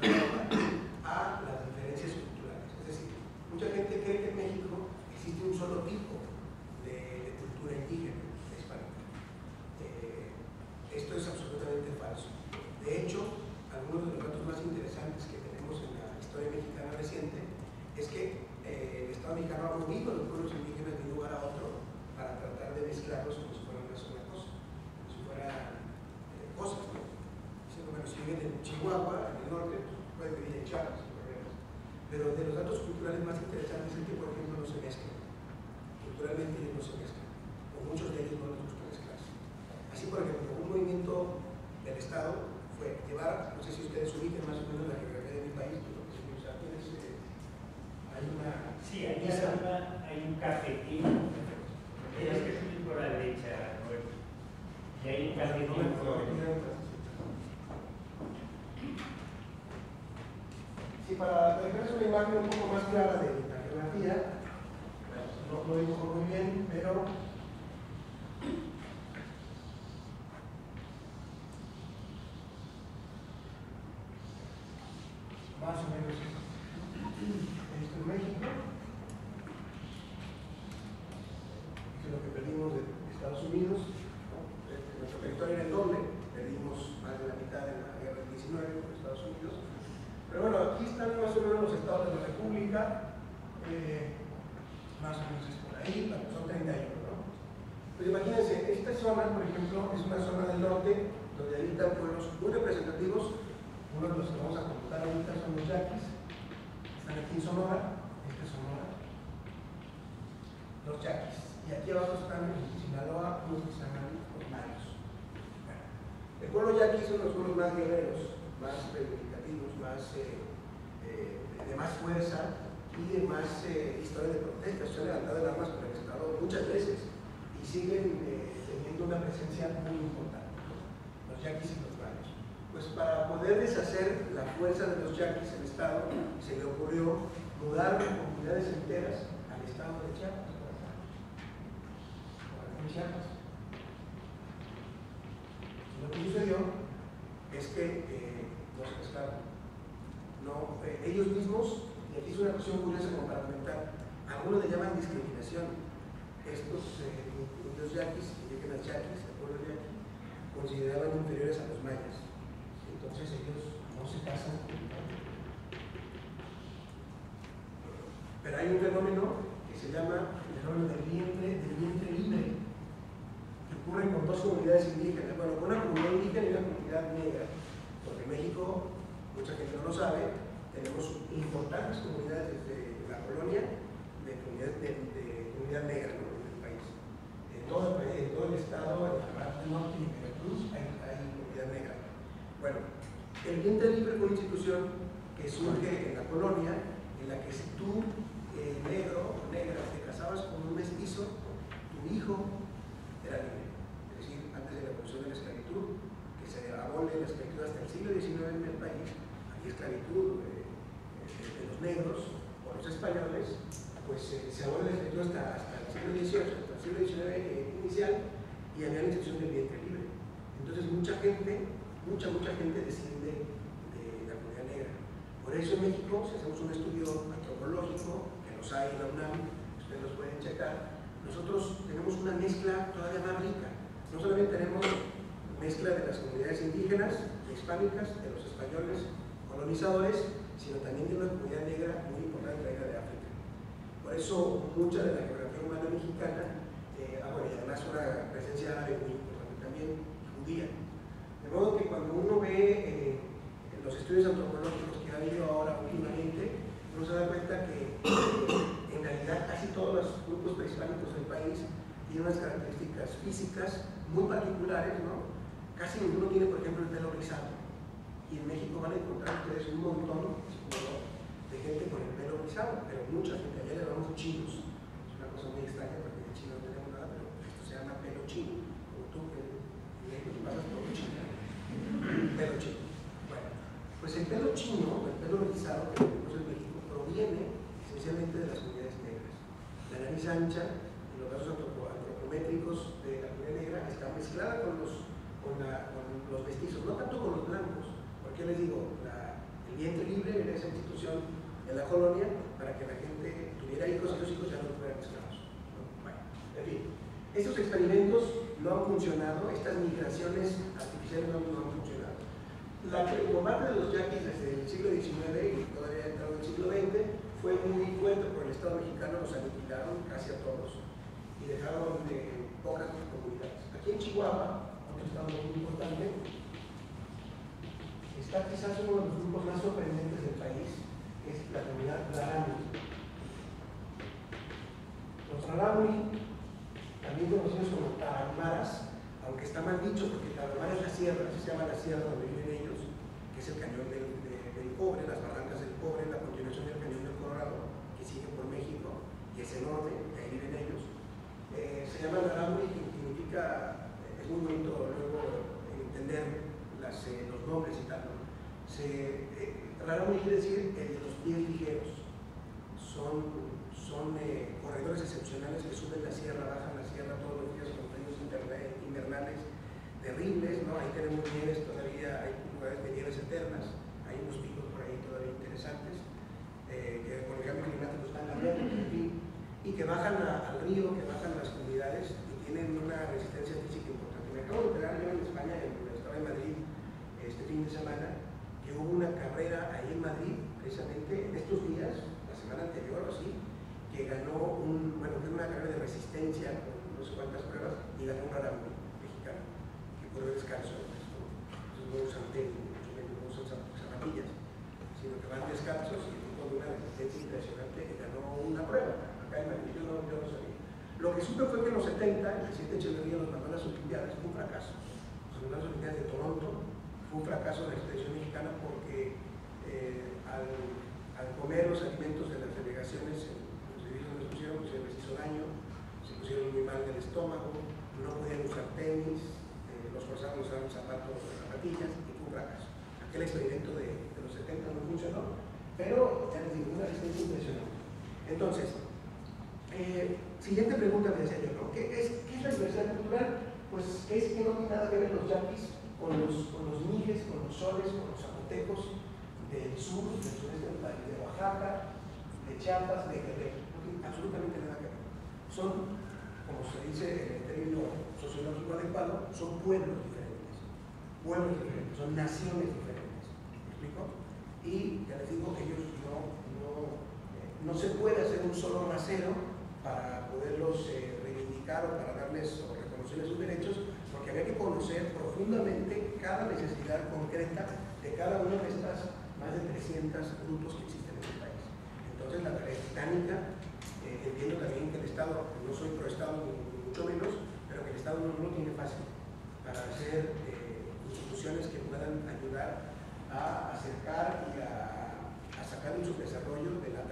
a las diferencias culturales. Es decir, mucha gente cree que en México existe un solo tipo de, de cultura indígena hispánica. Eh, esto es absolutamente falso. De hecho, algunos de los datos más interesantes que tenemos en la historia mexicana reciente es que eh, el Estado mexicano ha movido a los pueblos indígenas de un lugar a otro para tratar de mezclarlos como si fueran una sola cosa, como si fueran eh, cosas, ¿no? Bueno, si viven en Chihuahua, en el norte, pues pueden vivir en Chiapas, pero de los datos culturales más interesantes es que, por ejemplo, no se mezclan. Culturalmente ellos no se mezclan, o muchos de ellos no les gusta mezclarse. Así, por ejemplo, un movimiento del Estado fue llevar, no sé si ustedes ubican más o menos la geografía de mi país, pero pues, o sea, tienes, eh, hay una... Sí, aquí arriba hay un cafetín, tienes que subir por la derecha, bueno, y hay un cafetín por... Sí, para dejarles una imagen un poco más clara de la geografía, no lo dibujo muy bien, pero más o menos esto en México, esto es lo que perdimos de Estados Unidos, ¿no? Nuestro territorio era el doble, perdimos más de la mitad en la guerra del diecinueve con Estados Unidos. Pero bueno, aquí están más o menos los estados de la República, eh, más o menos es por ahí, son treinta y uno, ¿no? Pues imagínense, esta zona, por ejemplo, es una zona del norte donde habitan pueblos muy representativos. Uno de los que vamos a computar ahorita son los yaquis, están aquí en Sonora, este es Sonora, los yaquis. Y aquí abajo están en Sinaloa, unos que se llaman los mayos. Bueno, el pueblo yaqui son los pueblos más guerreros, más reivindicativos, más, eh, eh, de más fuerza y de más eh, historia de protesta. Se han levantado en armas por el Estado muchas veces y siguen eh, teniendo una presencia muy importante, los yaquis y los mayos. Pues para poder deshacer la fuerza de los yaquis, el Estado se le ocurrió mudar comunidades enteras al Estado de Chiapas. En Chiapas. Lo que sucedió es que eh, no se pescaron. No, eh, ellos mismos, y aquí es una cuestión curiosa como para comentar, algunos le llaman discriminación. Estos eh, los yaquis, indígenas yaquis, el pueblo yaqui, consideraban inferiores a los mayas. Entonces ellos no se casan. Pero hay un fenómeno que se llama el fenómeno del vientre, del vientre libre, que ocurre con dos comunidades indígenas. Bueno, con una comunidad indígena y una comunidad negra. Porque en México, mucha gente no lo sabe, tenemos importantes comunidades desde la colonia de comunidad, de, de comunidad negra, ¿no? En el país. En todo el país, en todo el estado, en la parte norte y en Veracruz hay, hay comunidad negra. Bueno, el vientre libre fue una institución que surge en la colonia, en la que si tú, eh, negro o negra, te casabas con un mestizo, tu hijo era libre. Es decir, antes de la abolición de la esclavitud, que se abole la esclavitud hasta el siglo diecinueve en el país, había esclavitud eh, de los negros o los españoles, pues eh, se abole la esclavitud hasta, hasta el siglo dieciocho, hasta el siglo diecinueve eh, inicial, y había la institución del vientre libre. Entonces mucha gente, mucha, mucha gente desciende de la comunidad negra. Por eso en México, si hacemos un estudio antropológico, que los hay en la UNAM, ustedes los pueden checar, nosotros tenemos una mezcla todavía más rica. No solamente tenemos mezcla de las comunidades indígenas, hispánicas, de los españoles colonizadores, sino también de una comunidad negra muy importante traída de África. Por eso mucha de la geografía humana mexicana, eh, ah, bueno, y además una presencia árabe muy importante también, judía. De modo que cuando uno ve eh, los estudios antropológicos que ha habido ahora últimamente, uno se da cuenta que eh, en realidad casi todos los grupos prehispánicos del país tienen unas características físicas muy particulares, ¿no? Casi ninguno tiene, por ejemplo, el pelo rizado. Y en México van a encontrar ustedes un montón de gente con el pelo rizado, pero mucha gente. Allá le llamamos chinos. Es una cosa muy extraña porque de chino no tenemos nada, pero esto se llama pelo chino. Como tú, que en México te pasas por un chino. Pelo chino. Bueno, pues el pelo chino, el pelo rizado que tenemos en México, proviene esencialmente de las comunidades negras. La nariz ancha y los rasgos antropométricos de la comunidad negra está mezclada con los, con, la, con los mestizos, no tanto con los blancos. Porque les digo, la, el vientre libre era esa institución en la colonia para que la gente tuviera hijos y los hijos ya no fueran esclavos. Bueno, en fin, estos experimentos no han funcionado, estas migraciones artificiales no, no han funcionado. La combate de los yaquis desde el siglo diecinueve y todavía entrado en el siglo veinte fue muy fuerte, porque el Estado mexicano los aniquilaron casi a todos y dejaron de pocas comunidades. Aquí en Chihuahua, otro estado muy importante, está quizás uno de los grupos más sorprendentes del país, que es la comunidad Rarámuri. Los Rarámuri, también conocidos como tarahumaras, aunque está mal dicho porque Tarahumara es la sierra, así se llama la sierra donde viven ellos, que es el cañón del, de, del Cobre, las barrancas del Cobre, la continuación del cañón del Colorado, que sigue por México y es enorme, que ahí viven ellos. Eh, se llama Rarámuri, que significa, es muy bonito luego entender las, eh, los nombres y tal, ¿no? Se, eh, Rarámuri quiere decir el de los pies ligeros. Son, son eh, corredores excepcionales que suben la sierra, bajan la sierra todos los días con fríos invernales terribles, ¿no? Ahí tenemos nieves todavía, hay lugares de nieves eternas, hay unos picos por ahí todavía interesantes, eh, que por el cambio climático están cambiando, en fin, y que bajan a, al río, que bajan a las comunidades y tienen una resistencia física importante. Me acabo de enterar yo en España, en el estado de Madrid, este fin de semana, que hubo una carrera ahí en Madrid, precisamente en estos días, la semana anterior o así, que ganó un, bueno, que una carrera de resistencia con no sé cuántas pruebas y ganó un Rarámuri mexicano, que corrió descalzo. ¿No? Entonces no usan tenis, no usan zapatillas, sino que van descalzos y con una resistencia impresionante que ganó una prueba. Acá en Madrid yo no, yo no sabía. Lo que supe fue que en los setenta, el presidente Echeverría los mandó a las Olimpiadas, fue un fracaso. Las Olimpiadas de Toronto fue un fracaso de la expedición mexicana porque eh, al, al comer los alimentos de las delegaciones, los servicios donde se pusieron, pues se les hizo daño, se pusieron muy mal del estómago, no podían usar tenis, eh, los forzaban a usar zapatos o zapatillas y fue un fracaso. Aquel experimento de, de los setenta no funcionó, pero ya les digo, una resistencia impresionante. Entonces, eh, siguiente pregunta me decía yo, ¿no? ¿Qué es, ¿qué es la diversidad cultural? Pues es que no tiene nada que ver los yaquis con los, con los mijes, con los soles, con los zapotecos del sur, del sureste del país, de Oaxaca, de Chiapas, de Guerrero. No tiene absolutamente nada que ver. Son, como se dice en el término sociológico adecuado, son pueblos diferentes. Pueblos diferentes, son naciones diferentes. ¿Me explico? Y ya les digo que ellos no, no, eh, no se puede hacer un solo rasero para poderlos eh, reivindicar o para darles o reconocerles sus derechos, porque había que conocer profundamente cada necesidad concreta de cada una de estas más de trescientos grupos que existen en el país. Entonces la tarea es titánica. Eh, entiendo también que el Estado, no soy pro Estado ni, ni mucho menos, pero que el Estado no, no lo tiene fácil para hacer eh, instituciones que puedan ayudar a acercar y a, a sacar en su desarrollo de la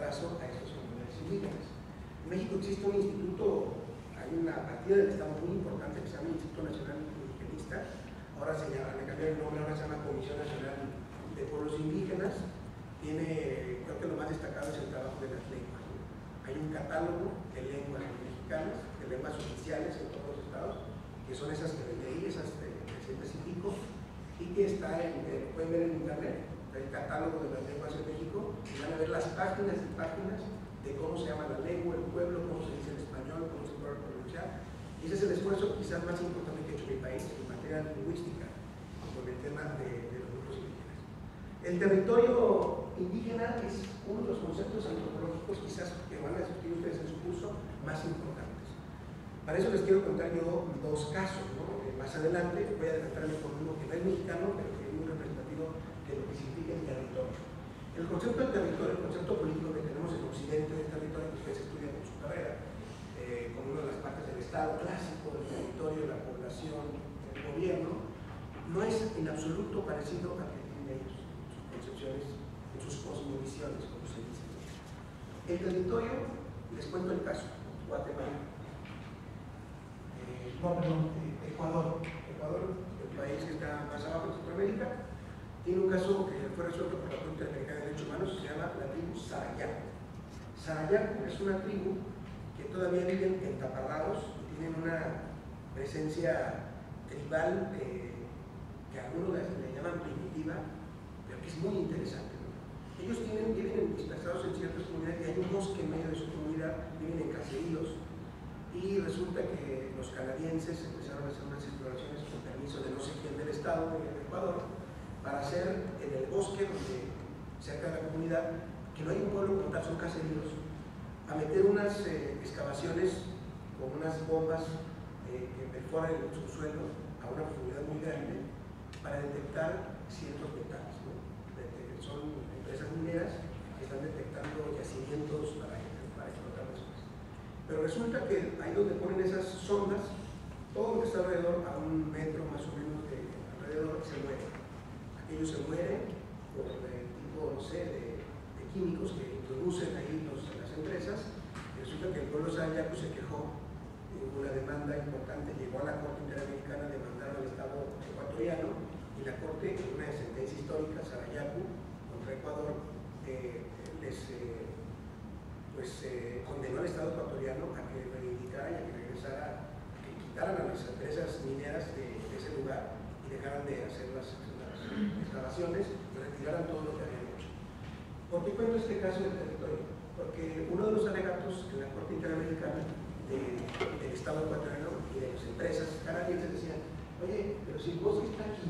atraso a estos comunidades indígenas. En México existe un instituto, hay una partida del Estado muy importante que se llama Instituto Nacional Indigenista, ahora se llama, le cambiaron el nombre, ahora se llama Comisión Nacional de Pueblos Indígenas. Tiene, creo que lo más destacado es el trabajo de las lenguas, ¿no? Hay un catálogo de lenguas mexicanas, de lenguas oficiales en todos los estados, que son esas que leí, esas de trescientos y pico, y que está en, eh, pueden ver en internet, el catálogo de las lenguas en México, y van a ver las páginas y páginas de cómo se llama la lengua, el pueblo, cómo se dice en español, cómo se puede pronunciar. Y ese es el esfuerzo quizás más importante que ha hecho mi país en materia lingüística, con el tema de, de los grupos indígenas. El territorio indígena es uno de los conceptos antropológicos quizás que van a discutir ustedes en su curso más importantes. Para eso les quiero contar yo dos casos, ¿no? Eh, más adelante voy a adelantarme con uno que no es mexicano, pero que es muy representativo de lo que significa el territorio. El concepto del territorio, el concepto político que tenemos en Occidente del territorio, que ustedes estudian en su carrera, eh, como una de las partes del Estado clásico, del territorio, la población, el gobierno, no es en absoluto parecido al que tienen ellos, en sus concepciones, en sus cosmovisiones, como se dice. El territorio, les cuento el caso, Guatemala. Eh, no, perdón, eh, Ecuador. Ecuador, el país que está más abajo en Centroamérica, tiene un caso que fue resuelto por la Corte Interamericana de Derechos Humanos, se llama la tribu Sarayaco. Sarayaco es una tribu que todavía viven en taparrados y tienen una presencia tribal eh, que algunos le llaman primitiva, pero que es muy interesante, ¿no? Ellos tienen, viven dispersados en ciertas comunidades y hay un bosque en medio de su comunidad, viven en caseríos, y resulta que los canadienses empezaron a hacer unas exploraciones con permiso de no sé quién del estado de Ecuador para hacer en el bosque, donde cerca de la comunidad, que no hay un pueblo como tal, son caseríos, a meter unas eh, excavaciones con unas bombas eh, que perforan el subsuelo a una profundidad muy grande para detectar ciertos metales, ¿no? Son empresas mineras que están detectando yacimientos para, para explotar después. Pero resulta que ahí donde ponen esas sondas, todo lo que está alrededor, a un metro más o menos de alrededor, se muere. Aquellos se mueren por el tipo, no sé, de, de químicos que introducen ahí los, las empresas. Y resulta que el pueblo Sarayaco se quejó, hubo una demanda importante, llegó a la Corte Interamericana, demandaron al Estado ecuatoriano, y la Corte, en una sentencia histórica, Sarayaco contra Ecuador, eh, les eh, pues, eh, condenó al Estado ecuatoriano a que reivindicara y a que regresara, a que quitaran a las empresas mineras de, de ese lugar y dejaran de hacer las excavaciones y retiraran todo lo que habían hecho. ¿Por qué cuento este caso del territorio? Porque uno de los alegatos en la Corte Interamericana de, del Estado ecuatoriano y de las empresas canadienses decían: oye, pero si el bosque está aquí,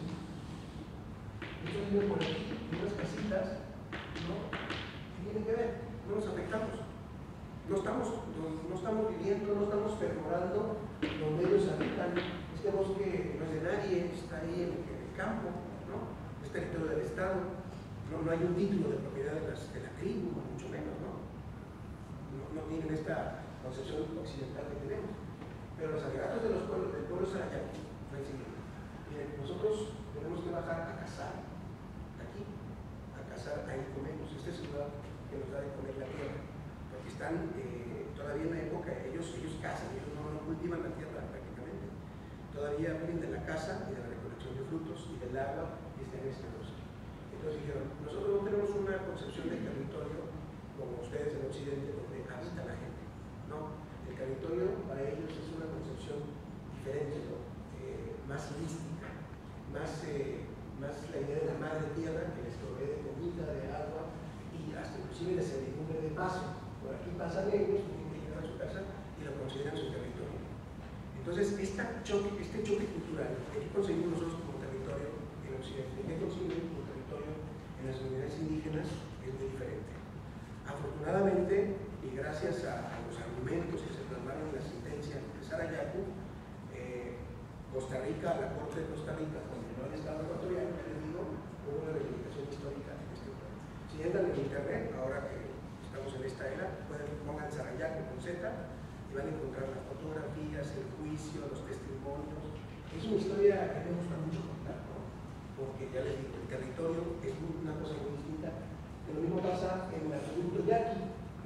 ellos viven por aquí, en unas casitas, ¿no? ¿Qué tiene que ver? No nos afectamos. No estamos, no, no estamos viviendo, no estamos perforando donde ellos habitan. Este bosque no es de nadie, está ahí en el campo, ¿no? Es territorio del Estado, no, no hay un título de propiedad de, las, de la tribu, mucho menos, ¿no? No, no tienen esta concepción occidental que tenemos. Pero los alegatos de los pueblos, del pueblo Sarayaco fue el siguiente: miren, nosotros tenemos que bajar a cazar aquí, a cazar, ahí comemos, este es el lugar que nos da de comer la tierra, porque están eh, todavía en la época, ellos, ellos cazan, ellos no, no cultivan la tierra prácticamente, todavía viven de la caza y de la recolección de frutos y del agua y están en este bosque. Entonces dijeron: nosotros no tenemos una concepción del territorio como ustedes en Occidente, donde habita la gente, no, el territorio para ellos es una concepción diferente, ¿no? eh, más mística, más, eh, más la idea de la madre tierra que les provee de comida, de agua y hasta inclusive de servidumbre de paso. Por aquí pasan ellos, tienen que llegar a su casa y lo consideran su territorio. Entonces, esta choque, este choque cultural que conseguimos nosotros como territorio en Occidente y que conseguimos como territorio en las comunidades indígenas es muy diferente. Afortunadamente, y gracias a, a los argumentos que se plasmaron en la sentencia de Sarayaco, eh, Costa Rica, la Corte de Costa Rica, condenó al Estado ecuatoriano, que les digo, hubo una reivindicación histórica en este pueblo. Si entran en internet, ahora que estamos en esta era, pueden pongan Sarayaco con Z y van a encontrar las fotografías, el juicio, los testimonios. Es una historia que me gusta mucho contar, ¿no? Porque ya les digo, el territorio es una cosa muy distinta. Que lo mismo pasa en la tribu Yaqui.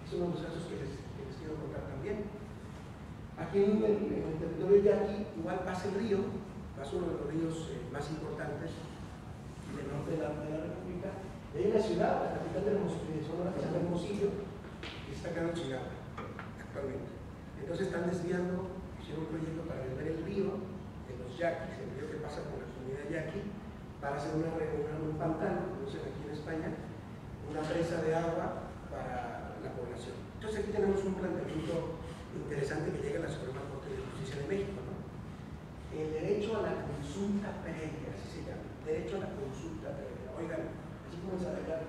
Es uno de los casos que les, que les quiero contar también. Aquí en el, en el territorio yaqui igual pasa el río, pasa uno de los ríos eh, más importantes del norte de la, de la República. Y hay una ciudad, la capital de Sonora, que se llama Hermosillo, que está acá en Chihuahua actualmente. Entonces están desviando, hicieron un proyecto para desviar el río de los yaquis, el río que pasa por la comunidad yaqui, para hacer una, una, un pantano, como dicen aquí en España, una presa de agua para la población. Entonces aquí tenemos un planteamiento interesante que llega a la Suprema Corte de Justicia de México, ¿no? El derecho a la consulta previa, así se llama, derecho a la consulta previa. Oigan, así como se hablar,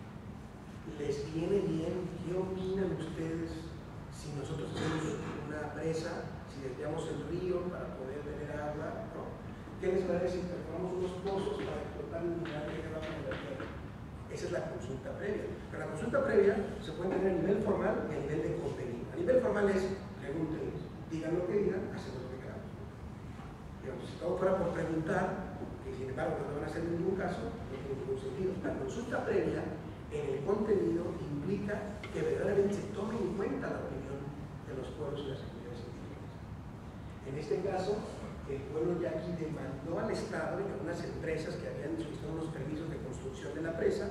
¿les viene bien? ¿Qué opinan ustedes si nosotros hacemos una presa, si desviamos el río para poder tener agua, ¿no? ¿Qué les parece si perforamos unos pozos para explotar el mineral que abajo de la tierra? Esa es la consulta previa. Pero la consulta previa se puede tener a nivel formal y a nivel de contenido. A nivel formal es, pregúntenos, digan lo que digan, hacemos lo que queramos. Digamos, si todo fuera por preguntar, que sin embargo no van a hacer en ningún caso, no tiene ningún sentido. La consulta previa en el contenido implica que verdaderamente se tome en cuenta la opinión de los pueblos y las comunidades indígenas. En este caso, el pueblo yaqui demandó al Estado y a unas empresas que habían solicitado unos permisos de construcción de la presa,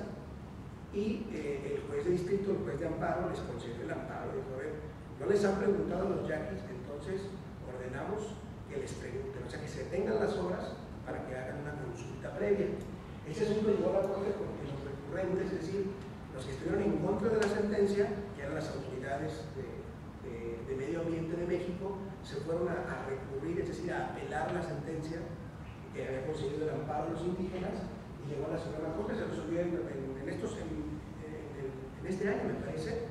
y eh, el juez de distrito, el juez de amparo, les concedió el amparo. Dijo, a ver, no les han preguntado a los yaquis, entonces ordenamos que les pregunten, o sea, que se detengan las obras para que hagan una consulta previa. Ese asunto llegó a la Corte porque los recurrentes, es decir, los que estuvieron en contra de la sentencia, que eran las autoridades de, de, de Medio Ambiente de México, se fueron a, a recurrir, es decir, a apelar la sentencia que había conseguido el amparo a los indígenas, y llegó a la Suprema Corte. Se resolvió en, en, en, estos, en, en, en este año, me parece.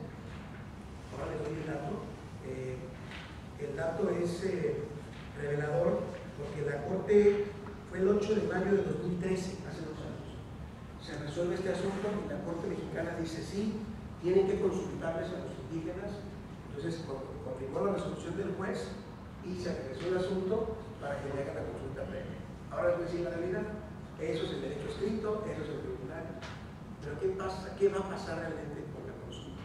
Ahora les doy el dato. Eh, el dato es eh, revelador, porque la Corte fue el ocho de mayo de dos mil trece, hace dos años. Se resuelve este asunto y la Corte mexicana dice sí, tienen que consultarles a los indígenas. Entonces confirmó la resolución del juez y se regresó el asunto para que le hagan la consulta previa. Ahora les voy a decir la realidad. Eso es el derecho escrito, eso es el tribunal. Pero ¿qué pasa? ¿Qué va a pasar realmente con la consulta?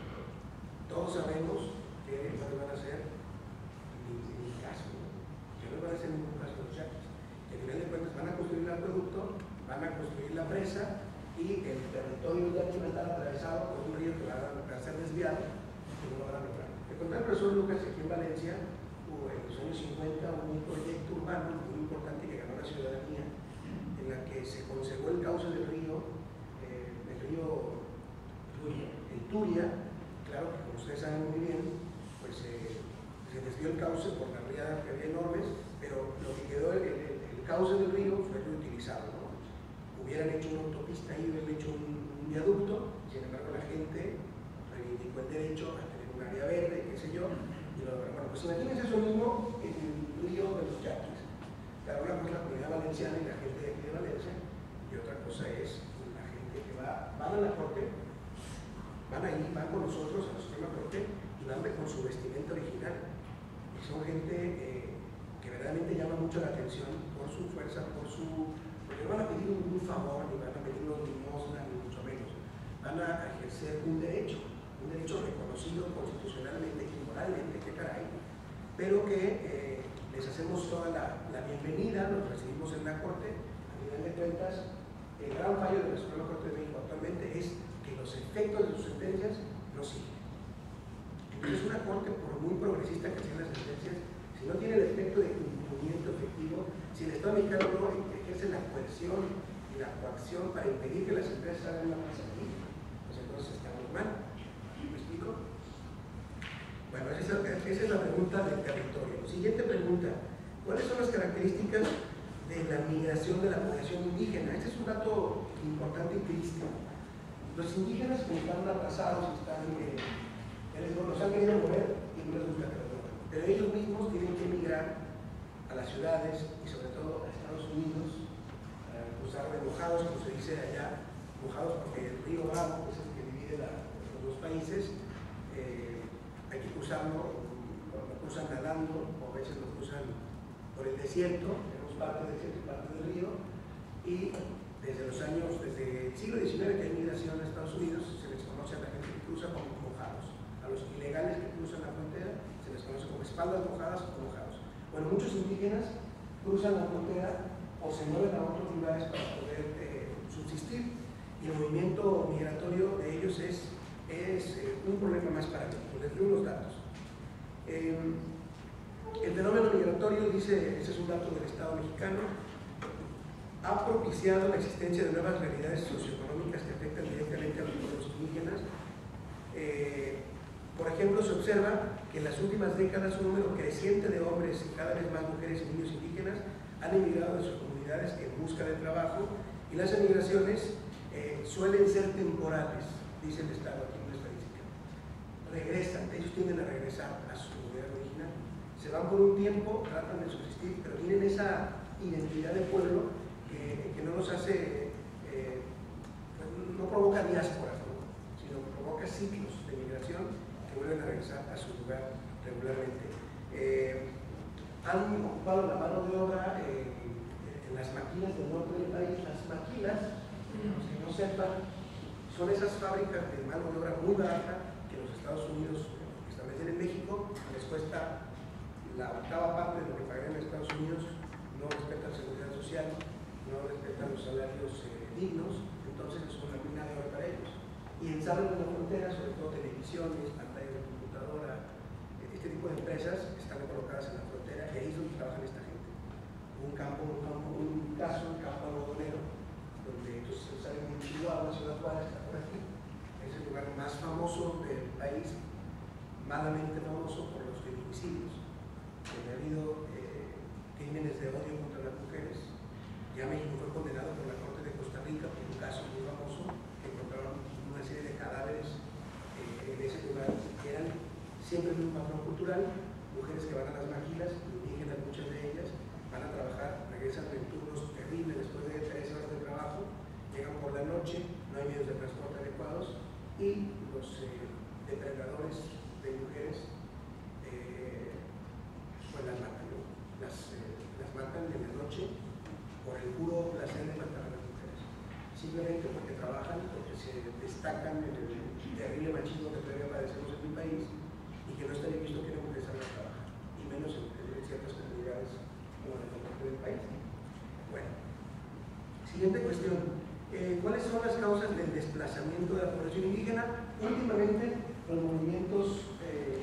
Todos sabemos que no les van a hacer ni, ni caso, ¿no? Que no les van a hacer ningún caso a los yaquis. Que al final de cuentas van a construir el acueducto, van a construir la presa, y el territorio yaqui va a estar atravesado por un río que va a ser desviado y no lo van a lograr. El contaba el profesor Lucas aquí en Valencia, hubo en los años cincuenta un proyecto urbano muy importante que ganó la ciudadanía, en la que se conservó el cauce del río, eh, el río Turia. el Turia, claro que como ustedes saben muy bien, pues eh, se desvió el cauce por la riada que había enormes, pero lo que quedó, el, el, el cauce del río fue reutilizado, ¿no? Hubieran hecho una autopista ahí, hubieran hecho un, un viaducto, sin embargo la gente reivindicó el derecho a tener un área verde, qué sé yo, y lo, bueno, pues imagínense eso mismo en el río de los yaquis. Claro, una cosa es la comunidad valenciana y la gente de aquí de Valencia, y otra cosa es la gente que va, van a la corte, van ahí, van con nosotros a la Suprema Corte y van con su vestimenta original. Y son gente eh, que verdaderamente llama mucho la atención por su fuerza, por su... porque no van a pedir un, un favor, ni van a pedir una limosna, ni mucho menos. Van a ejercer un derecho, un derecho reconocido constitucionalmente y moralmente, qué caray, pero que eh, les hacemos toda la, la bienvenida, los recibimos en la Corte. A final de cuentas, el gran fallo de la Suprema Corte de México actualmente es que los efectos de sus sentencias no siguen. Entonces, una Corte, por muy progresista que sean las sentencias, si no tiene el efecto de cumplimiento efectivo, si el Estado mexicano no ejerce la coerción y la coacción para impedir que las empresas hagan una cosa aquí, pues entonces estamos mal. ¿Me explico? Bueno, esa, esa es la pregunta del territorio. Siguiente pregunta: ¿cuáles son las características de la migración de la población indígena? Este es un dato importante y triste. Los indígenas, como están atrasados, están, eh, los han querido mover y no les gusta que los muevan. Pero ellos mismos tienen que emigrar a las ciudades y sobre todo a Estados Unidos, a cruzar de mojados, como se dice allá, mojados porque el río Bravo, que es el que divide la, los dos países, eh, hay que cruzarlo, lo cruzan nadando, o a veces lo cruzan por el desierto, tenemos parte del desierto y parte del río, y desde los años, desde el siglo diecinueve que hay migración a Estados Unidos, se les conoce a la gente que cruza como mojados, a los espaldas mojadas o mojados. Bueno, muchos indígenas cruzan la frontera o se mueven a otros lugares para poder eh, subsistir, y el movimiento migratorio de ellos es, es eh, un problema más para México. Les doy unos datos. Eh, el fenómeno migratorio, dice, ese es un dato del Estado mexicano, ha propiciado la existencia de nuevas realidades socioeconómicas que afectan directamente a los pueblos indígenas. Eh, por ejemplo, se observa que en las últimas décadas un número creciente de hombres y cada vez más mujeres y niños indígenas han emigrado de sus comunidades en busca de trabajo, y las emigraciones eh, suelen ser temporales, dice el Estado aquí en la estadística. Regresan, ellos tienden a regresar a su comunidad original, se van por un tiempo, tratan de subsistir, pero tienen esa identidad de pueblo que, que no nos hace, eh, no provoca diáspora, ¿no? Sino que provoca ciclos de migración que vuelven a regresar a su lugar regularmente. Eh, han ocupado la mano de obra eh, en las maquilas del norte del país. Las maquilas, los que no sepan, son esas fábricas de mano de obra muy barata que los Estados Unidos que establecen en México les cuesta la octava parte de lo que pagarían en Estados Unidos, no respetan seguridad social, no respetan los salarios eh, dignos, entonces es una mina de oro para ellos. Y ensamblan en la frontera, sobre todo televisiones, pantallas de computadora, este tipo de empresas están colocadas en la frontera, y ahí es donde trabajan esta gente. Un campo, un, campo, un caso, un campo algodonero, donde ellos salen en Chihuahua, Ciudad Juárez, está por aquí. Es el lugar más famoso del país, malamente famoso por los feminicidios. Ha habido eh, crímenes de odio contra las mujeres. Ya México fue condenado por la Corte de Costa Rica por un caso muy famoso, que encontraron una serie de cadáveres eh, en ese lugar, que eran siempre de un patrón cultural, mujeres que van a las maquilas, indígenas muchas de ellas, van a trabajar, regresan en turnos terribles después de tres horas de trabajo, llegan por la noche, no hay medios de transporte adecuados, y los eh, depredadores de mujeres eh, pues las matan, ¿no? las, eh, las matan en la noche por el puro placer de matar a las mujeres, simplemente porque trabajan, porque se destacan en el terrible machismo que todavía padecemos en mi país, y que no está bien visto que una mujer salga a trabajar, y menos en, en ciertas comunidades como en el norte del país. Bueno, siguiente cuestión. Eh, ¿Cuáles son las causas del desplazamiento de la población indígena? Últimamente, los movimientos eh,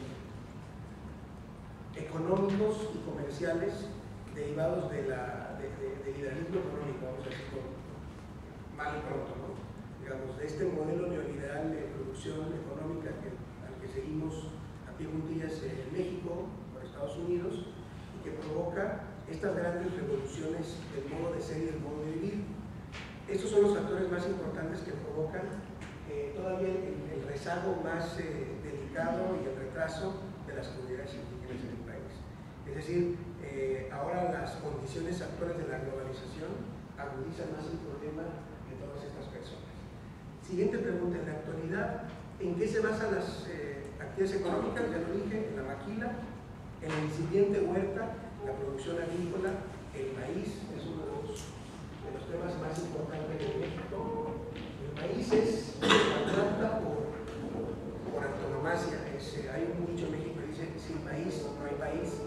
económicos y comerciales derivados de la, de, de, de liberalismo económico, vamos a decirlo mal y pronto, ¿no? Digamos, de este modelo neoliberal de producción económica que, al que seguimos a pie juntillas en México, por Estados Unidos, y que provoca estas grandes revoluciones del modo de ser y del modo de vivir. Estos son los factores más importantes que provocan eh, todavía el, el rezago más eh, delicado y el retraso de las comunidades indígenas en el país. Es decir, eh, ahora las condiciones actuales de la globalización agudizan más el problema de todas estas personas. Siguiente pregunta. En la actualidad, ¿en qué se basan las eh, actividades económicas? Ya lo dije, en la maquila, en la incipiente huerta, la producción agrícola, el maíz es uno de los, de los temas más importantes de México. El maíz es la planta por, por antonomasia. Es, eh, hay un dicho en México que dice: sin maíz no hay país,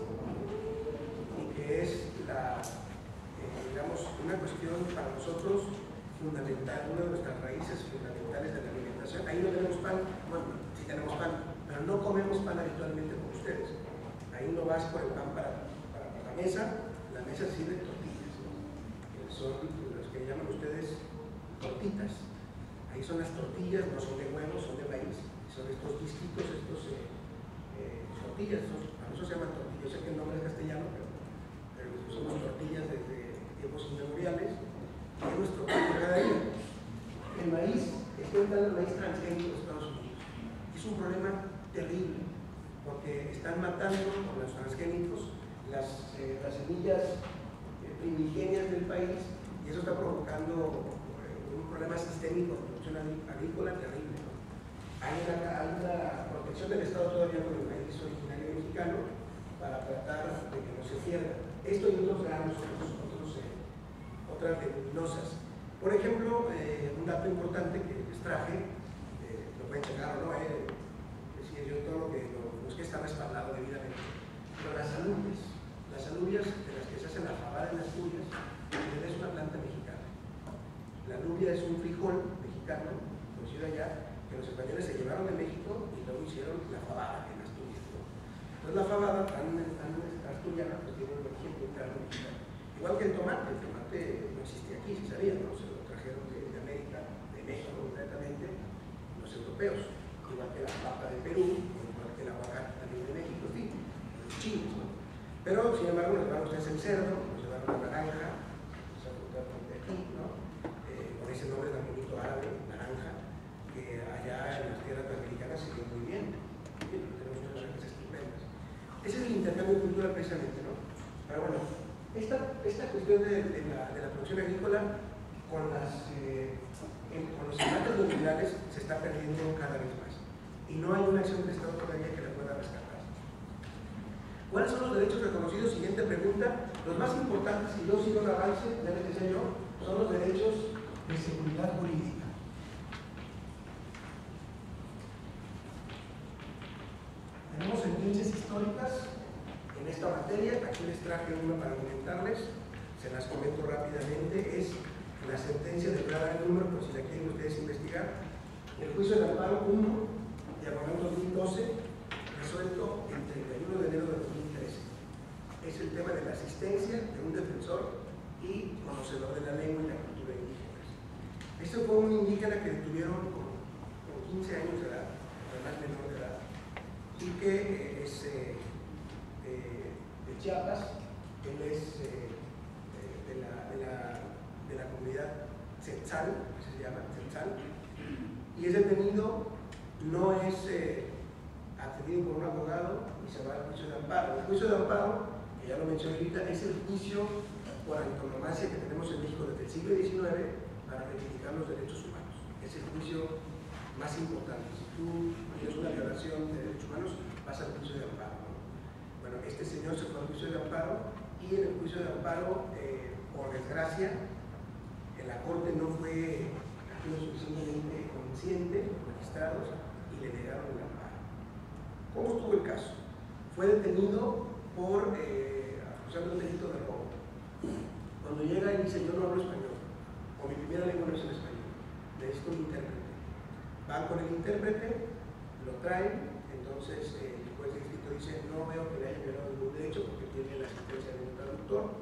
y que es la, eh, digamos, una cuestión para nosotros fundamental, una de nuestras raíces fundamentales de la alimentación. Ahí no tenemos pan, bueno, sí tenemos pan, pero no comemos pan habitualmente como ustedes. Ahí no vas por el pan para, para, para la mesa, la mesa sirve tortillas, ¿no? Son los que llaman ustedes tortitas. Ahí son las tortillas, no son de huevos, son de maíz, son estos disquitos, estos eh, eh, tortillas, son, a nosotros se llaman tortillas. Yo sé que el nombre es castellano, pero, pero somos tortillas desde tiempos inmemoriales. Es nuestro pan de cada día. El maíz, estoy entrando el maíz transgénico de Estados Unidos. Es un problema terrible, porque están matando con los transgénicos las, eh, las semillas eh, primigenias del país, y eso está provocando eh, un problema sistémico de producción agrícola terrible. Hay una, hay una protección del Estado todavía con el maíz originario mexicano para tratar de que no se pierda. Esto y otros granos, otros, otros eh, otras leguminosas. Por ejemplo, eh, un dato importante que les traje, eh, lo pueden checar o no, eh, decir yo todo lo que, lo, lo que está respaldado debidamente. Pero frijol mexicano, conocido allá, que los españoles se llevaron de México y luego hicieron la fabada en Asturias, ¿no? Entonces la fabada tan, tan asturiana pues tiene un origen muy claro mexicano. Igual que el tomate, el tomate no existía aquí, se sabía, ¿no? Se lo trajeron de, de América, de México concretamente, los europeos, igual que la papa de Perú, igual que el aguacate también de México, en fin, los chinos, ¿no? Pero sin embargo nos llevaron ustedes el cerdo, nos llevaron la naranja, esa fruta de aquí, ¿no? Eh, con ese nombre tan bonito árabe, naranja, que allá en las tierras americanas se ve muy bien. Bien, tenemos unas naranjas estupendas. Ese es el intercambio cultural precisamente, ¿no? Pero bueno, esta, esta cuestión de, de, la, de la producción agrícola con, las, eh, en, con los impactos nucleares se está perdiendo cada vez más. Y no hay una acción de Estado todavía que la pueda rescatar. ¿Cuáles son los derechos reconocidos? Siguiente pregunta. Los más importantes, y yo sigo el avance, ya les decía yo, son los derechos de seguridad jurídica. Tenemos sentencias históricas en esta materia. Aquí les traje una para comentarles, se las comento rápidamente. Es la sentencia de el número, por si la quieren ustedes investigar. El juicio de amparo uno, diagonal dos mil doce, resuelto el treinta y uno de enero de dos mil trece. Es el tema de la asistencia de un defensor y conocedor de la lengua y la cultura indígenas. Este fue un indígena que detuvieron con, con quince años de edad, además menor de edad, y que eh, es eh, eh, de Chiapas. Él es eh, de, la, de, la, de la comunidad Tzetzal, así se llama, Tzetzal, y es detenido, no es eh, atendido por un abogado y se va al juicio de amparo. El juicio de amparo, que ya lo mencioné ahorita, es el juicio por antonomasia que tenemos en México desde el siglo diecinueve para reivindicar los derechos humanos. Es el juicio más importante. Si tú tienes una violación de derechos humanos, vas al juicio de amparo, ¿no? Bueno, este señor se fue al juicio de amparo y en el juicio de amparo, eh, por desgracia, en la corte no fue lo suficientemente consciente, los magistrados, y le negaron el amparo. ¿Cómo estuvo el caso? Fue detenido por eh, acusando un delito de robo. Cuando llega y dice, yo no hablo español, o mi primera lengua no es el español, necesito un intérprete. Van con el intérprete, lo traen, entonces eh, el juez de distrito dice, no veo que le haya violado ningún derecho porque tiene la asistencia de un traductor.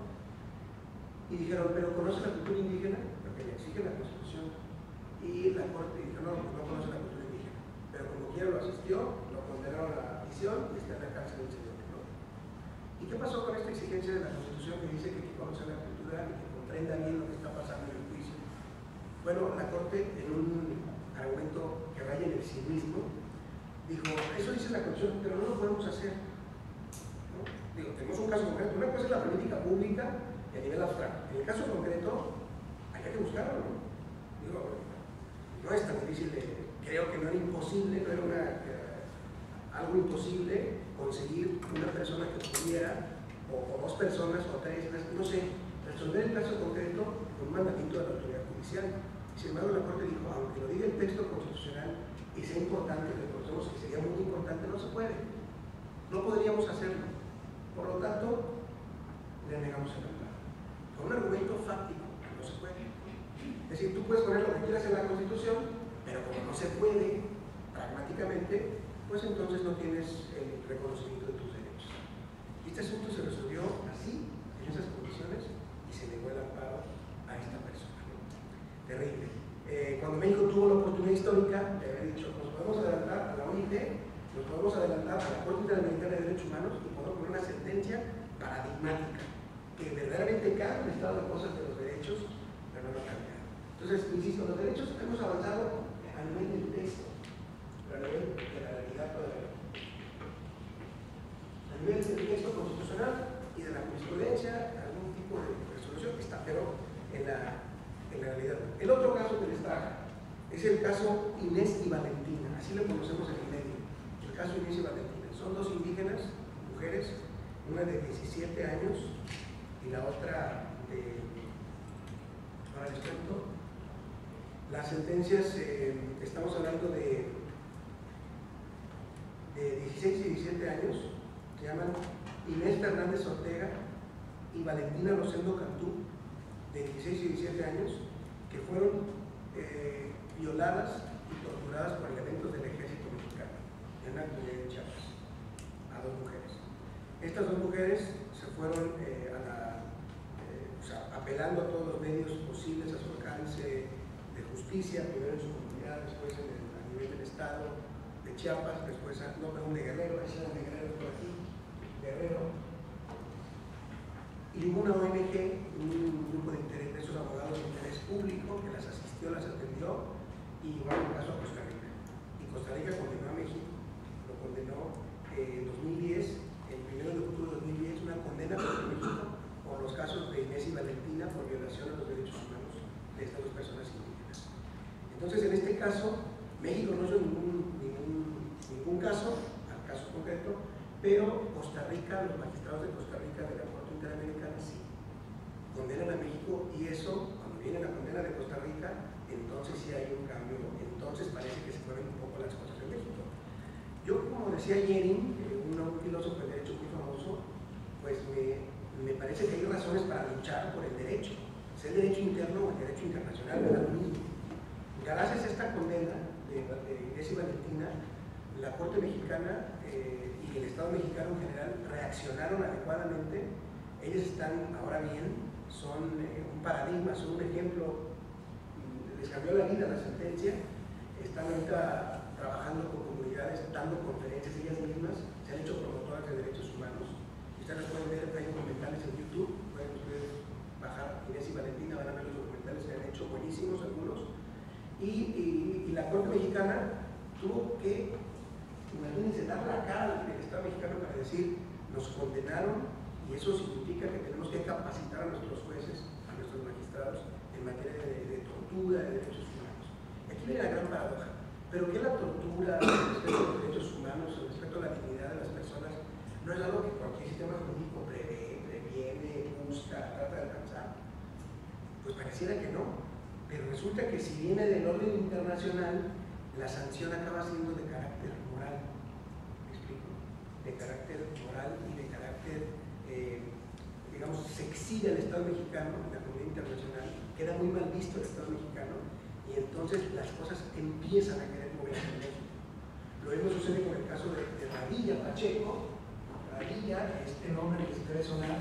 Y dijeron, pero ¿conoce la cultura indígena? Porque le exige la Constitución. Y la corte dijo, no, no conoce la cultura indígena. Pero como quiera lo asistió, lo condenaron a la prisión y está en la cárcel del señor, ¿no? ¿Y qué pasó con esta exigencia de la Constitución que dice que hay que conocer la cultura y que comprenda bien lo que está pasando en el juicio? Bueno, la corte, en un argumento que raya en el cinismo, dijo, eso dice la Constitución, pero no lo podemos hacer, ¿no? Digo, tenemos un caso concreto. Una cosa es la política pública y a nivel abstracto. En el caso concreto, hay que buscarlo, ¿no? Digo, no es tan difícil de, creo que no era imposible, no era una, eh, algo imposible conseguir una persona que pudiera, o, o dos personas, o tres, no sé, resolver el caso concreto con un mandamiento de la autoridad judicial. Sin embargo, la Corte dijo, aunque lo diga el texto constitucional y sea importante, reconocemos que sería muy importante, no se puede. No podríamos hacerlo. Por lo tanto, le negamos el amparo. Con un argumento fáctico, que no se puede. Es decir, tú puedes poner lo que quieras en la Constitución, pero como no se puede pragmáticamente, pues entonces no tienes el reconocimiento de tus derechos. Este asunto se resolvió así, en esas condiciones, y se negó el amparo a esta persona. Terrible. Eh, cuando México tuvo la oportunidad histórica de haber dicho, nos podemos adelantar a la O I T, nos podemos adelantar a la Corte Interamericana de Derechos Humanos y podemos poner una sentencia paradigmática que verdaderamente cambia el estado de cosas de los derechos, pero no lo cambia. Entonces, insisto, los derechos hemos avanzado a nivel del texto, pero a nivel de la realidad todavía. A nivel del texto constitucional y de la jurisprudencia, algún tipo de resolución está, pero en la, en la realidad. El otro caso que les traje es el caso Inés y Valentina, así lo conocemos en el medio. El caso Inés y Valentina. Son dos indígenas, mujeres, una de diecisiete años y la otra de. Ahora les cuento. Las sentencias, eh, estamos hablando de, de dieciséis y diecisiete años, se llaman Inés Fernández Ortega y Valentina Rosendo Cantú, de dieciséis y diecisiete años, que fueron eh, violadas y torturadas por elementos del ejército mexicano en una comunidad de Chiapas, a dos mujeres. Estas dos mujeres se fueron eh, a la, eh, o sea, apelando a todos los medios posibles a su alcance de justicia, primero en su comunidad, después en el, a nivel del estado de Chiapas, después, a, no, perdón, de Guerrero, ahí eran de Guerrero por aquí, Guerrero. Y hubo una O N G, un grupo de interés, de esos abogados de interés público que las asistió, las atendió y llevaron el caso a Costa Rica. Y Costa Rica condenó a México, lo condenó eh, en dos mil diez, el primero de octubre de dos mil diez, una condena contra México por los casos de Inés y Valentina por violación a los derechos humanos de estas dos personas indígenas. Entonces, en este caso, México no hizo ningún, ningún, ningún caso, al caso concreto, pero Costa Rica, los magistrados de Costa Rica de la Corte Interamericana sí condenan a México, y eso, cuando viene la condena de Costa Rica, entonces sí hay un cambio, entonces parece que se mueven un poco las cosas en México. Yo, como decía Yering, eh, un, un filósofo del derecho muy famoso, pues me, me parece que hay razones para luchar por el derecho, sea el derecho interno o el derecho internacional, me da lo mismo. Gracias a esta condena de, de Inés y Valentina, la Corte Mexicana eh, y el Estado mexicano en general reaccionaron adecuadamente. Ellos están ahora bien, son eh, un paradigma, son un ejemplo, les cambió la vida la sentencia, están ahorita trabajando con comunidades, dando conferencias ellas mismas, se han hecho promotoras de derechos humanos. Ustedes pueden ver, hay documentales en YouTube, pueden ustedes bajar Inés y Valentina, van a ver los documentales que han hecho, buenísimos algunos. Y, y, y la Corte Mexicana tuvo que, imagínense, dar la cara del Estado mexicano para decir, nos condenaron, y eso significa que tenemos que capacitar a nuestros jueces, a nuestros magistrados, en materia de, de tortura, de derechos humanos. Y aquí viene la gran paradoja. ¿Pero qué la tortura respecto a los derechos humanos, respecto a la dignidad de las personas, no es algo que cualquier sistema jurídico prevé, previene, busca, trata de alcanzar? Pues pareciera que no. Pero resulta que si viene del orden internacional, la sanción acaba siendo de carácter moral. ¿Me explico? De carácter moral y de carácter, eh, digamos, se exige al Estado mexicano en la comunidad internacional, queda muy mal visto el Estado mexicano, y entonces las cosas empiezan a querer moverse en México. Lo mismo sucede con el caso de, de Radilla Pacheco. Radilla, este nombre que se debe sonar,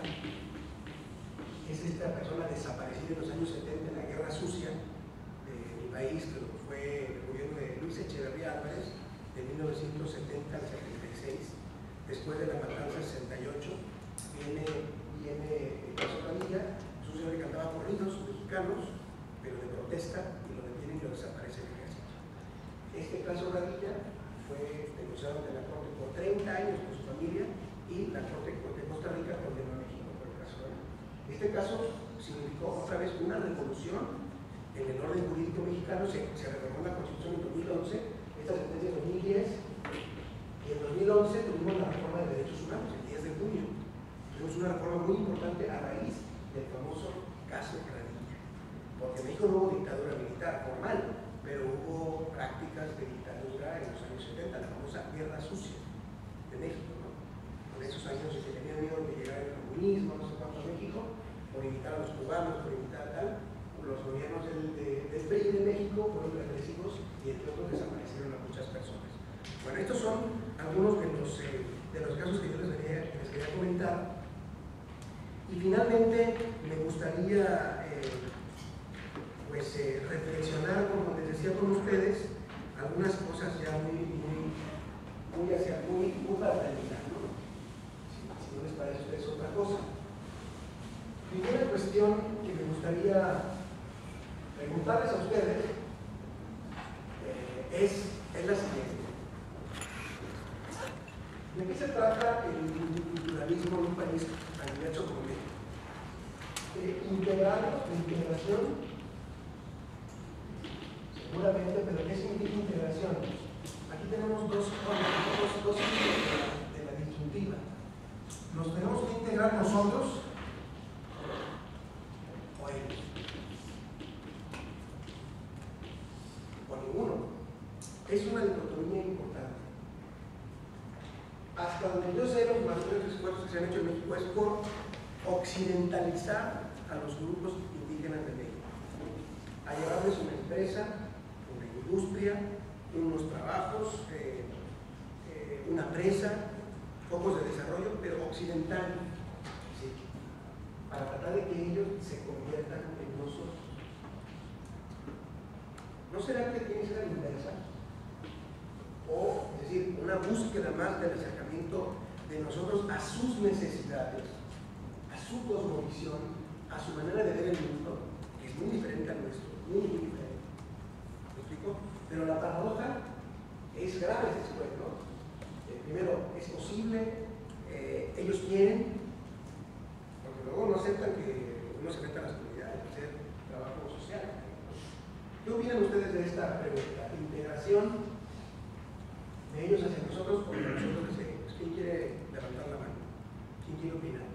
es esta persona desaparecida en los años setenta en la Guerra Sucia de mi país, que fue el gobierno de Luis Echeverría Álvarez, de mil novecientos setenta al setenta y seis. Después de la matanza del sesenta y ocho, viene, viene el caso Radilla, es un señor que cantaba corridos mexicanos, pero de protesta, y lo detienen y lo desaparece el ejército. Este caso Radilla fue denunciado ante la Corte por treinta años por su familia, y la Corte de Costa Rica condenó a México por el caso Radilla. Este caso significó otra vez una revolución en el orden jurídico mexicano. Se, se reformó la Constitución en dos mil once, esta sentencia en dos mil diez, y en dos mil once tuvimos la reforma de derechos humanos, el diez de junio. Tuvimos una reforma muy importante a raíz del famoso caso Radilla, porque en México no hubo dictadura militar formal, pero hubo prácticas de dictadura en los años setenta, la famosa Guerra Sucia de México, ¿no? En esos años se tenía miedo de llegar el comunismo, no sé cuánto, a México, por invitar a los cubanos, por invitar a tal. Los gobiernos del, de, del P R I de México fueron represivos y entre otros desaparecieron a muchas personas. Bueno, estos son algunos de los, eh, de los casos que yo les quería, les quería comentar. Y finalmente me gustaría eh, pues, eh, reflexionar, como les decía con ustedes, algunas cosas ya muy, muy, muy, hacia, muy, muy para terminar, ¿no? Si, si no les parece a ustedes otra cosa. Primera cuestión que me gustaría preguntarles a ustedes eh, es, es la siguiente. ¿De qué se trata el multiculturalismo en un país tan diverso como México? Eh, integrarnos, de integración, seguramente, pero ¿qué significa integración? Aquí tenemos dos dos, dos de la, de la disyuntiva. ¿Nos tenemos que integrar nosotros o ellos? O ninguno. Es una dicotomía importante. Hasta donde yo sé, los mayores esfuerzos que se han hecho en México es por occidentalizar a los grupos indígenas de México. a llevarles una empresa, una industria, unos trabajos, eh, eh, una presa, focos de desarrollo, pero occidental, ¿sí? Para tratar de que ellos se conviertan en nosotros. ¿No será que tiene que ser la inversa? O, es decir, una búsqueda más del acercamiento de nosotros a sus necesidades, a su cosmovisión, a su manera de ver el mundo, que es muy diferente al nuestro, muy, muy diferente. ¿Me explico? Pero la paradoja es grave después, ¿no? Eh, primero, es posible, eh, ellos quieren, porque luego no aceptan que uno se meta a las comunidades, hacer trabajo social. ¿Qué opinan ustedes de esta pregunta? ¿Integración de ellos hacia nosotros o de nosotros hacia ellos? ¿Quién quiere levantar la mano? ¿Quién quiere opinar?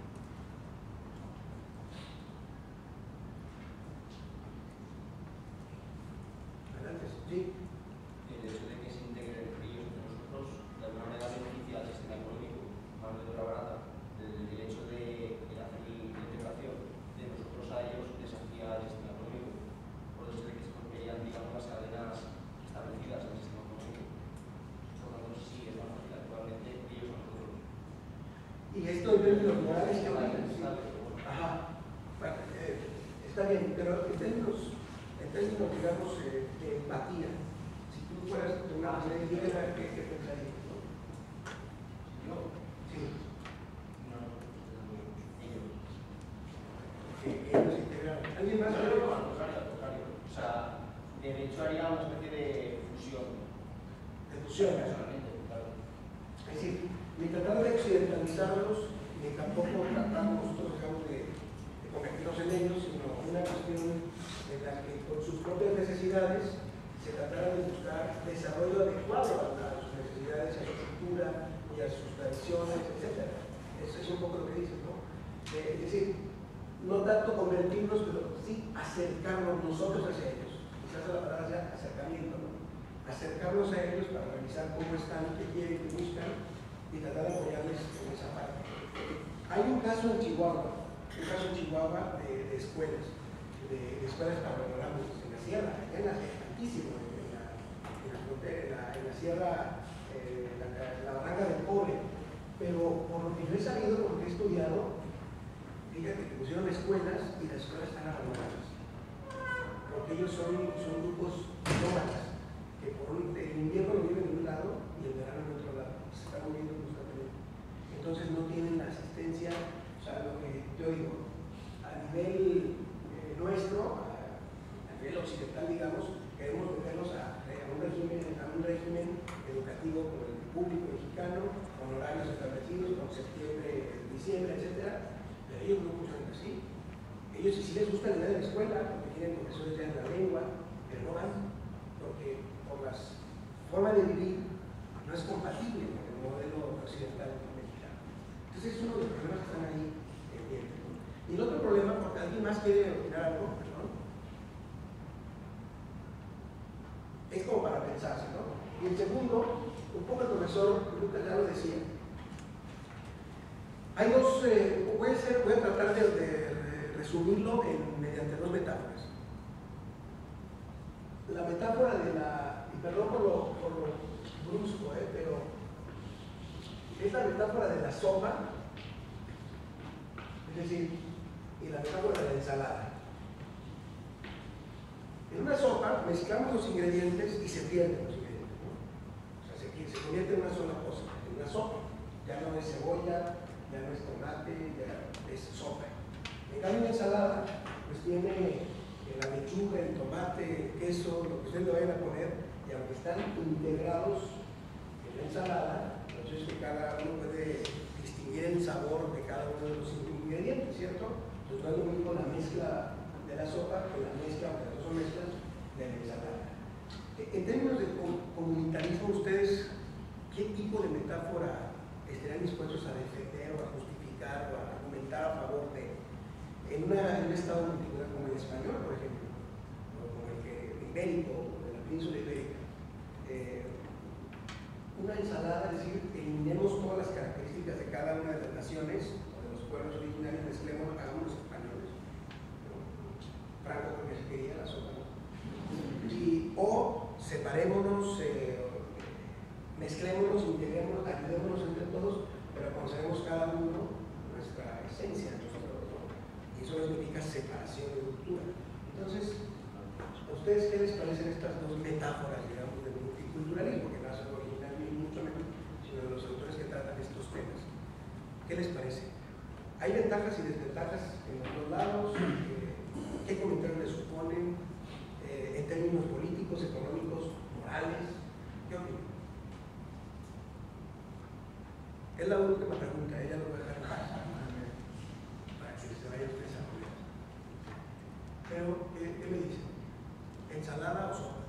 Adelante. ¿Sí? El hecho de que se integren ellos entre nosotros de alguna manera beneficia al sistema económico, mano de obra barata. El, el hecho de, de hacer la integración de nosotros a ellos desafía al sistema económico, por el hecho de que se romperían, digamos, las cadenas establecidas en el sistema económico. Por lo tanto, sí es más fácil actualmente ellos a nosotros. Y esto en términos morales, ¿qué opinan? Sí. Ajá. Bueno, eh, está bien, pero en términos, en términos digamos, eh, de empatía, si tú fueras una ley indígena, ¿qué, qué pensarías? ¿No? ¿Yo? Sí. No, ellos. Que ellos integraron. ¿Alguien más? No, no, no, al contrario, al contrario. O sea, de hecho haría una especie de fusión. De fusión. Personalmente, claro. Es decir, ni tratar de occidentalizarlos, ni tampoco tratar nosotros, digamos, de, de convertirnos en ellos, sino una cuestión en la que con sus propias necesidades se tratara de buscar desarrollo adecuado a sus necesidades, a su cultura y a sus tradiciones, etcétera. Eso es un poco lo que dicen, ¿no? Eh, es decir, no tanto convertirnos, pero sí acercarnos nosotros hacia ellos. Quizás la palabra sea acercamiento, ¿no? Acercarnos a ellos para revisar cómo están, qué quieren, qué buscan y tratar de apoyarles en esa parte. Hay un caso en Chihuahua, un caso en Chihuahua de, de escuelas, de, de escuelas panorámicas en la sierra, en la altísimo, en la, en la frontera, en la, en la sierra, eh, la, la barranca del Pobre. Pero por lo que yo he sabido, porque he estudiado, fíjate que pusieron escuelas y las escuelas están abandonadas. Porque ellos son, son grupos nómadas, que por un, el invierno lo viven en un lado y el verano en otro lado. Se están moviendo constantemente. Entonces no tienen la asistencia, o sea, lo que yo digo, a nivel eh, nuestro, a, a nivel occidental, digamos, queremos meterlos a, a, un régimen, a un régimen educativo como el público mexicano, con horarios establecidos, con septiembre, diciembre, etcétera. Pero ellos no funcionan así. Ellos sí les gusta la idea de la escuela, porque tienen profesores ya en la lengua, pero no van, porque por las formas de vivir no es compatible con el modelo occidental mexicano. Entonces es uno de los problemas que están ahí pendientes, ¿no? Y el otro problema, porque alguien más quiere opinar algo, perdón, es como para pensarse, ¿no? Y el segundo, un poco el profesor Lucas ya lo decía. Hay dos, eh, voy, a ser, voy a tratar de, de resumirlo en, mediante dos metáforas. La metáfora de la, y perdón por lo, por lo brusco, eh, pero es la metáfora de la sopa, es decir, y la metáfora de la ensalada. En una sopa mezclamos los ingredientes y se pierden los ingredientes, ¿no? O sea, se, se convierte en una sola cosa, en una sopa. Ya no es cebolla, ya no es tomate, ya es sopa. En cambio, una ensalada, pues tiene la lechuga, el tomate, el queso, lo que ustedes le vayan a poner, y aunque están integrados en la ensalada, entonces que cada uno puede distinguir el sabor de cada uno de los ingredientes, ¿cierto? Entonces no es lo mismo la mezcla de la sopa que la mezcla, aunque las dos son mezclas, de la ensalada. En términos de comunitarismo, ¿ustedes qué tipo de metáfora estarían dispuestos a defender o a justificar o a argumentar a favor de, en, una, en un estado multicultural como el español, por ejemplo, o como el, que, el ibérico, o de la península ibérica? Eh, una ensalada, es decir, eliminemos todas las características de cada una de las naciones o de los pueblos originarios, mezclemos, hagamos los españoles. ¿No? Franco, porque se quería la sopa, ¿no? o separémonos, eh, mezclémonos, integrémonos, ayudémonos entre todos, pero conservemos cada uno nuestra esencia, nuestro, ¿no? Y eso no significa separación de cultura. Entonces, ¿a ustedes qué les parecen estas dos metáforas, digamos, del multiculturalismo, que no es original ni mucho menos, sino de los autores que tratan estos temas? ¿Qué les parece? ¿Hay ventajas y desventajas en los dos lados? Eh, ¿Qué comentarios les suponen eh, en términos políticos, económicos, morales? ¿Qué opinan? Es la última pregunta, ella lo voy a dejar en paz para que se vaya usted a apoyar. Pero, ¿qué, ¿qué me dicen? ¿Ensalada o sopa?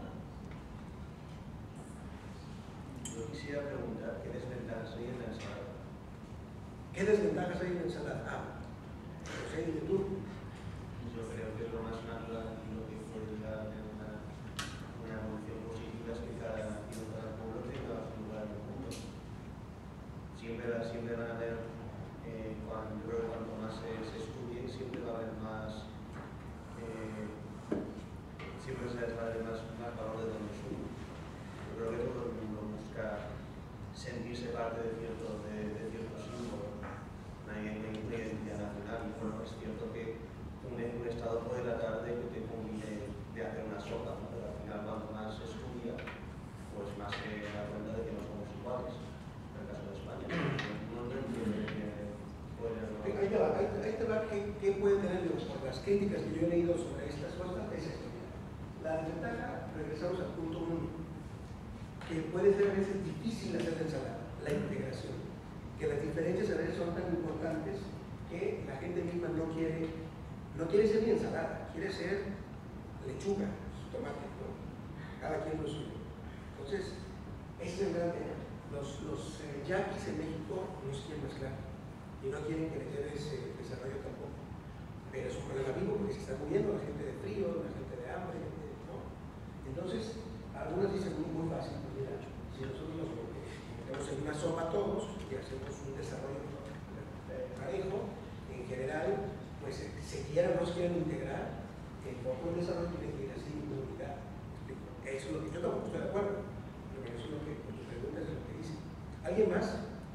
Yo quisiera preguntar qué desventajas hay en la ensalada. ¿Qué desventajas hay en la ensalada? Ah, José, dime tú. Yo creo que es lo más natural y lo que podría tener una, una evolución positiva es que cada nación, cada pueblo tenga su lugar en el mundo. Siempre, siempre van a haber, eh, cuando, yo creo que cuanto más se, se estudie, siempre va a haber más, eh, siempre se va a haber más, más valor de donde somos. Yo creo que todo el mundo busca sentirse parte de cierto, de, de cierto símbolo, una, una identidad nacional. Y bueno, es cierto que un, un Estado puede tratar de que te convine de hacer una sopa, ¿no? Pero al final, cuanto más se estudia, pues más se da cuenta de que no somos iguales. En el caso de España, no entiende que puede haber. Ahí te va, ahí, ahí te va ¿qué, qué puede tener, digamos, por las críticas que yo he leído sobre estas cosas, es esto. La desventaja, regresamos al punto uno, que puede ser a veces difícil hacer la ensalada, la integración, que las diferencias a veces son tan importantes que la gente misma no quiere, no quiere ser ni ensalada, quiere ser lechuga, tomate, ¿no? Cada quien lo suyo. Entonces, ese es el gran tema. Los, los eh, yaquis en México no se quieren mezclar y no quieren que les lleve ese desarrollo tampoco. Pero es un problema vivo porque se está muriendo la gente de frío, la gente de hambre, ¿no? Entonces, algunos dicen muy, muy fácil, pues mira, si nosotros nos metemos en una sopa todos y hacemos un desarrollo parejo, en general, pues se quieran o no se quieran integrar, el poco de desarrollo tiene que ir así en unidad. Eso es lo que yo tampoco estoy de acuerdo, pero eso es lo que, con tu pregunta es lo que dice. ¿Alguien más?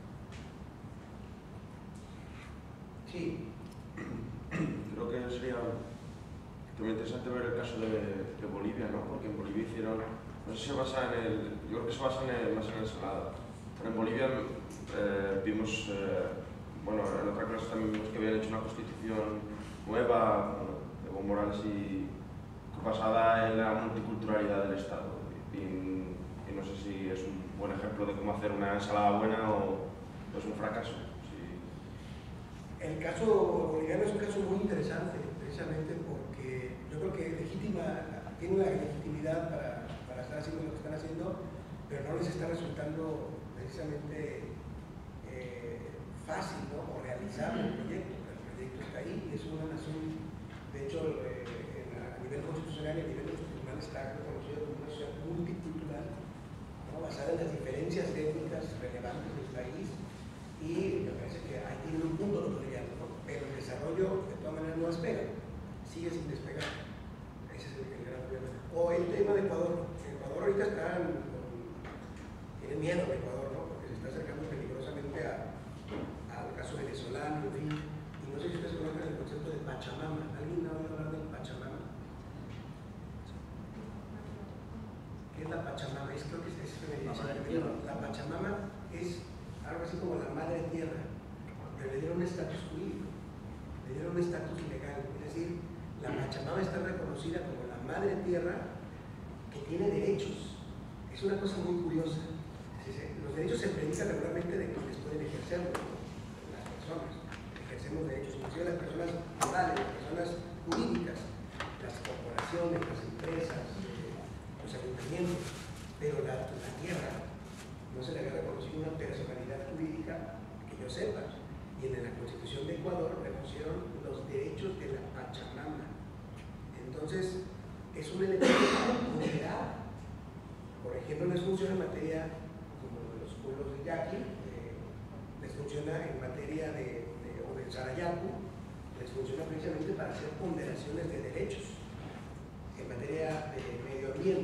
Sí. Creo que sería muy interesante ver el caso de, de Bolivia, ¿no? Porque en Bolivia hicieron, no sé si se basa en el, yo creo que se basa en el, más en la ensalada, pero en Bolivia eh, vimos, eh, bueno, en otra clase también vimos que habían hecho una constitución nueva, bueno, de Evo Morales y basada en la multiculturalidad del Estado. Y, y no sé si es un buen ejemplo de cómo hacer una ensalada buena o, o es un fracaso. Sí. El caso boliviano es un caso muy interesante, precisamente porque yo creo que legítima, tiene una legitimidad para, para estar haciendo lo que están haciendo, pero no les está resultando precisamente eh, fácil, ¿no? O realizable el proyecto. El proyecto está ahí y es una nación, de hecho, eh, en la, a nivel constitucional y a nivel constitucional está reconocido como una sociedad multicultural, ¿no? Basada en las diferencias étnicas relevantes del país. Y me parece que ahí tiene un punto los bolivianos, ¿no? Pero el desarrollo de todas maneras no despega, sigue sin despegar. Ese es el, el gran problema. O el tema de Ecuador. Ecuador ahorita está, en, tiene miedo de Ecuador, ¿no? Porque se está acercando peligrosamente a, al caso venezolano, en fin. Y no sé si ustedes conocen el concepto de Pachamama. ¿Alguien ha oído hablar del Pachamama? ¿Qué es la Pachamama? Es, creo que es, es femenino. La Pachamama es algo así como la madre tierra, pero le dieron un estatus jurídico, le dieron un estatus legal, es decir, la Pachamama está reconocida como la madre tierra que tiene derechos. Es una cosa muy curiosa. Los derechos se predican regularmente de quienes pueden ejercerlos, ¿no? Las personas, ejercemos derechos, inclusive las personas morales, las personas jurídicas, las corporaciones, las empresas, eh, los ayuntamientos, pero la, la tierra no se le había reconocido una personalidad jurídica que yo sepa. Y en la Constitución de Ecuador reconocieron los derechos de la Pachamama. Entonces, es un elemento moderado. Por ejemplo, les funciona en materia, como de los pueblos de Yaqui, eh, les funciona en materia de, de, o del Sarayaku, les funciona precisamente para hacer ponderaciones de derechos. En materia de medio ambiente,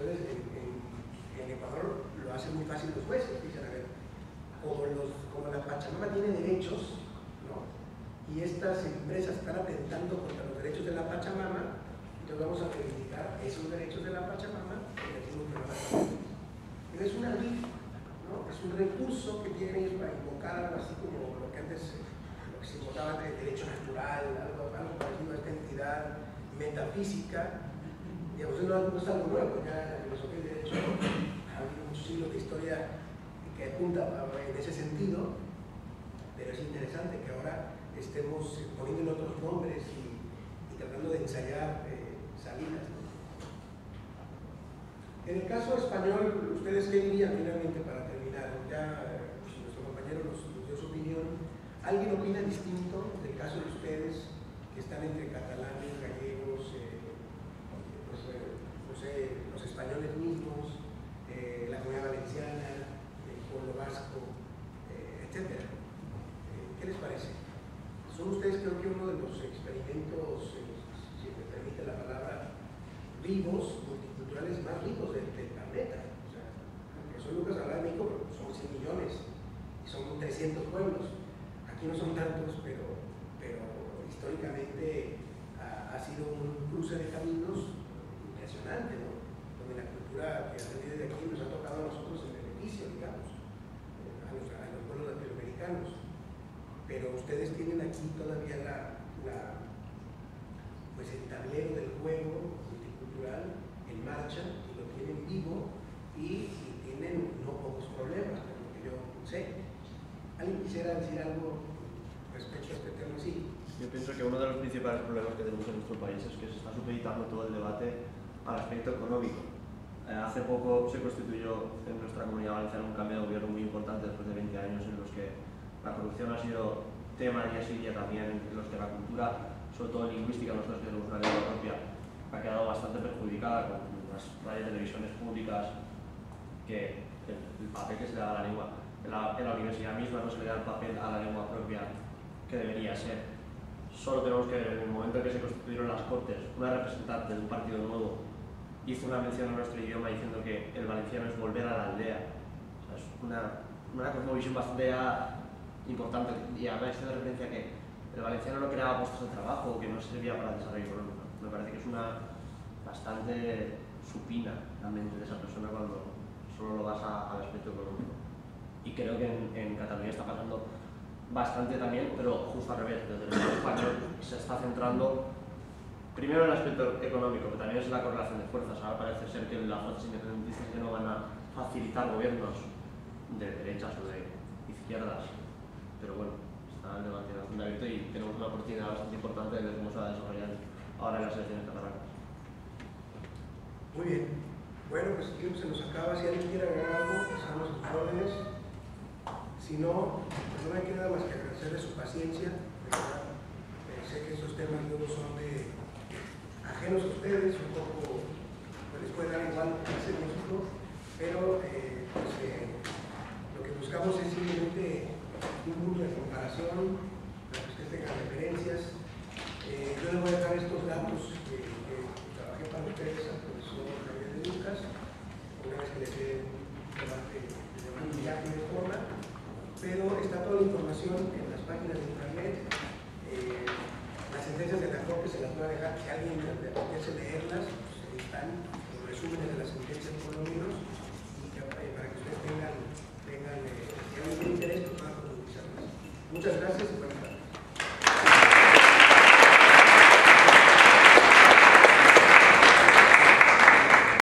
Entonces, en, en, en Ecuador lo hacen muy fácil los jueces, dicen, a ver, como, los, como la Pachamama tiene derechos, ¿no? Y estas empresas están atentando contra los derechos de la Pachamama, entonces vamos a reivindicar esos derechos de la Pachamama y decimos que no la Pachamama. Pero es una ley, ¿no? Es un recurso que tienen ellos para invocar algo así como lo que antes lo que se invocaba de derecho natural, algo, algo parecido a esta entidad metafísica. Digamos, no, no es algo nuevo, ya en la filosofía del derecho ha habido muchos siglos de historia que apunta en ese sentido, pero es interesante que ahora estemos poniendo otros nombres y, y tratando de ensayar eh, salidas, ¿no? En el caso español, ustedes qué dirían finalmente para terminar, ya eh, pues, nuestro compañero nos, nos dio su opinión. ¿Alguien opina distinto del caso de ustedes que están entre catalanes, gallegos, eh, pues, eh, no sé, los españoles mismos, eh, la Comunidad Valenciana, el pueblo vasco, eh, etcétera? Eh, ¿Qué les parece? Son ustedes, creo que uno de los experimentos, eh, si me permite la palabra, vivos, multiculturales más ricos del, del planeta. O sea, Jesús Lucas hablaba de México, pero son cien millones y son trescientos pueblos. Aquí no son tantos, pero, pero históricamente ha, ha sido un cruce de caminos impresionante, ¿no? Donde la cultura que ha salido de aquí nos ha tocado a nosotros en beneficio, digamos, a los, a los pueblos latinoamericanos. Pero ustedes tienen aquí todavía la, la, pues el tablero del juego multicultural en marcha y lo tienen vivo y, y tienen no pocos problemas, por lo que yo sé. ¿Alguien quisiera decir algo respecto a este tema? Sí. Yo pienso que uno de los principales problemas que tenemos en nuestro país es que se está supeditando todo el debate al aspecto económico. Eh, hace poco se constituyó en nuestra Comunidad Valenciana un cambio de gobierno muy importante después de veinte años en los que la corrupción ha sido tema día sí día también, en los que la cultura, sobre todo lingüística, nosotros que tenemos una lengua propia, ha quedado bastante perjudicada con las radio televisiones públicas, que el, el papel que se le da a la lengua en la, en la universidad misma no se le da el papel a la lengua propia que debería ser. Solo tenemos que ver, en el momento en que se constituyeron las Cortes, una representante de un partido nuevo hizo una mención a nuestro idioma diciendo que el valenciano es volver a la aldea. O sea, es una, una cosmovisión bastante importante, y además hizo de referencia que el valenciano no creaba puestos de trabajo, que no servía para el desarrollo económico. Me parece que es una bastante supina la mente de esa persona cuando solo lo vas a, al aspecto económico. Y creo que en, en Cataluña está pasando bastante también, pero justo al revés. Desde el Estado español se está centrando primero en el aspecto económico, que también es la correlación de fuerzas. Ahora parece ser que las fuerzas independentistas que no van a facilitar gobiernos de derechas o de izquierdas, pero bueno, está el debate bastante abierto y tenemos una oportunidad bastante importante de ver cómo se va a desarrollar ahora en las elecciones catalanas. Muy bien. Bueno, pues el tiempo se nos acaba. Si alguien quiere agregar algo, estamos a sus órdenes. Si no, pues no me queda más que agradecerle su paciencia. Eh, sé que estos temas luego son de ajenos a ustedes, un poco, pues les puede dar igual lo que hace México, pero eh, pues, eh, lo que buscamos es simplemente un punto de comparación para que ustedes tengan referencias. Eh, yo les voy a dejar estos datos que, que trabajé para ustedes al profesor Javier de Lucas, una vez que les dé un debate de un viaje de forma, pero está toda la información en las páginas de internet. Eh, las sentencias de la Corte se las voy a dejar, si alguien le apetece leerlas, pues ahí están los resúmenes de las sentencias por lo menos, y que, eh, para que ustedes tengan, tengan, eh, tengan un interés, pues van a profundizarlas. Muchas gracias y buenas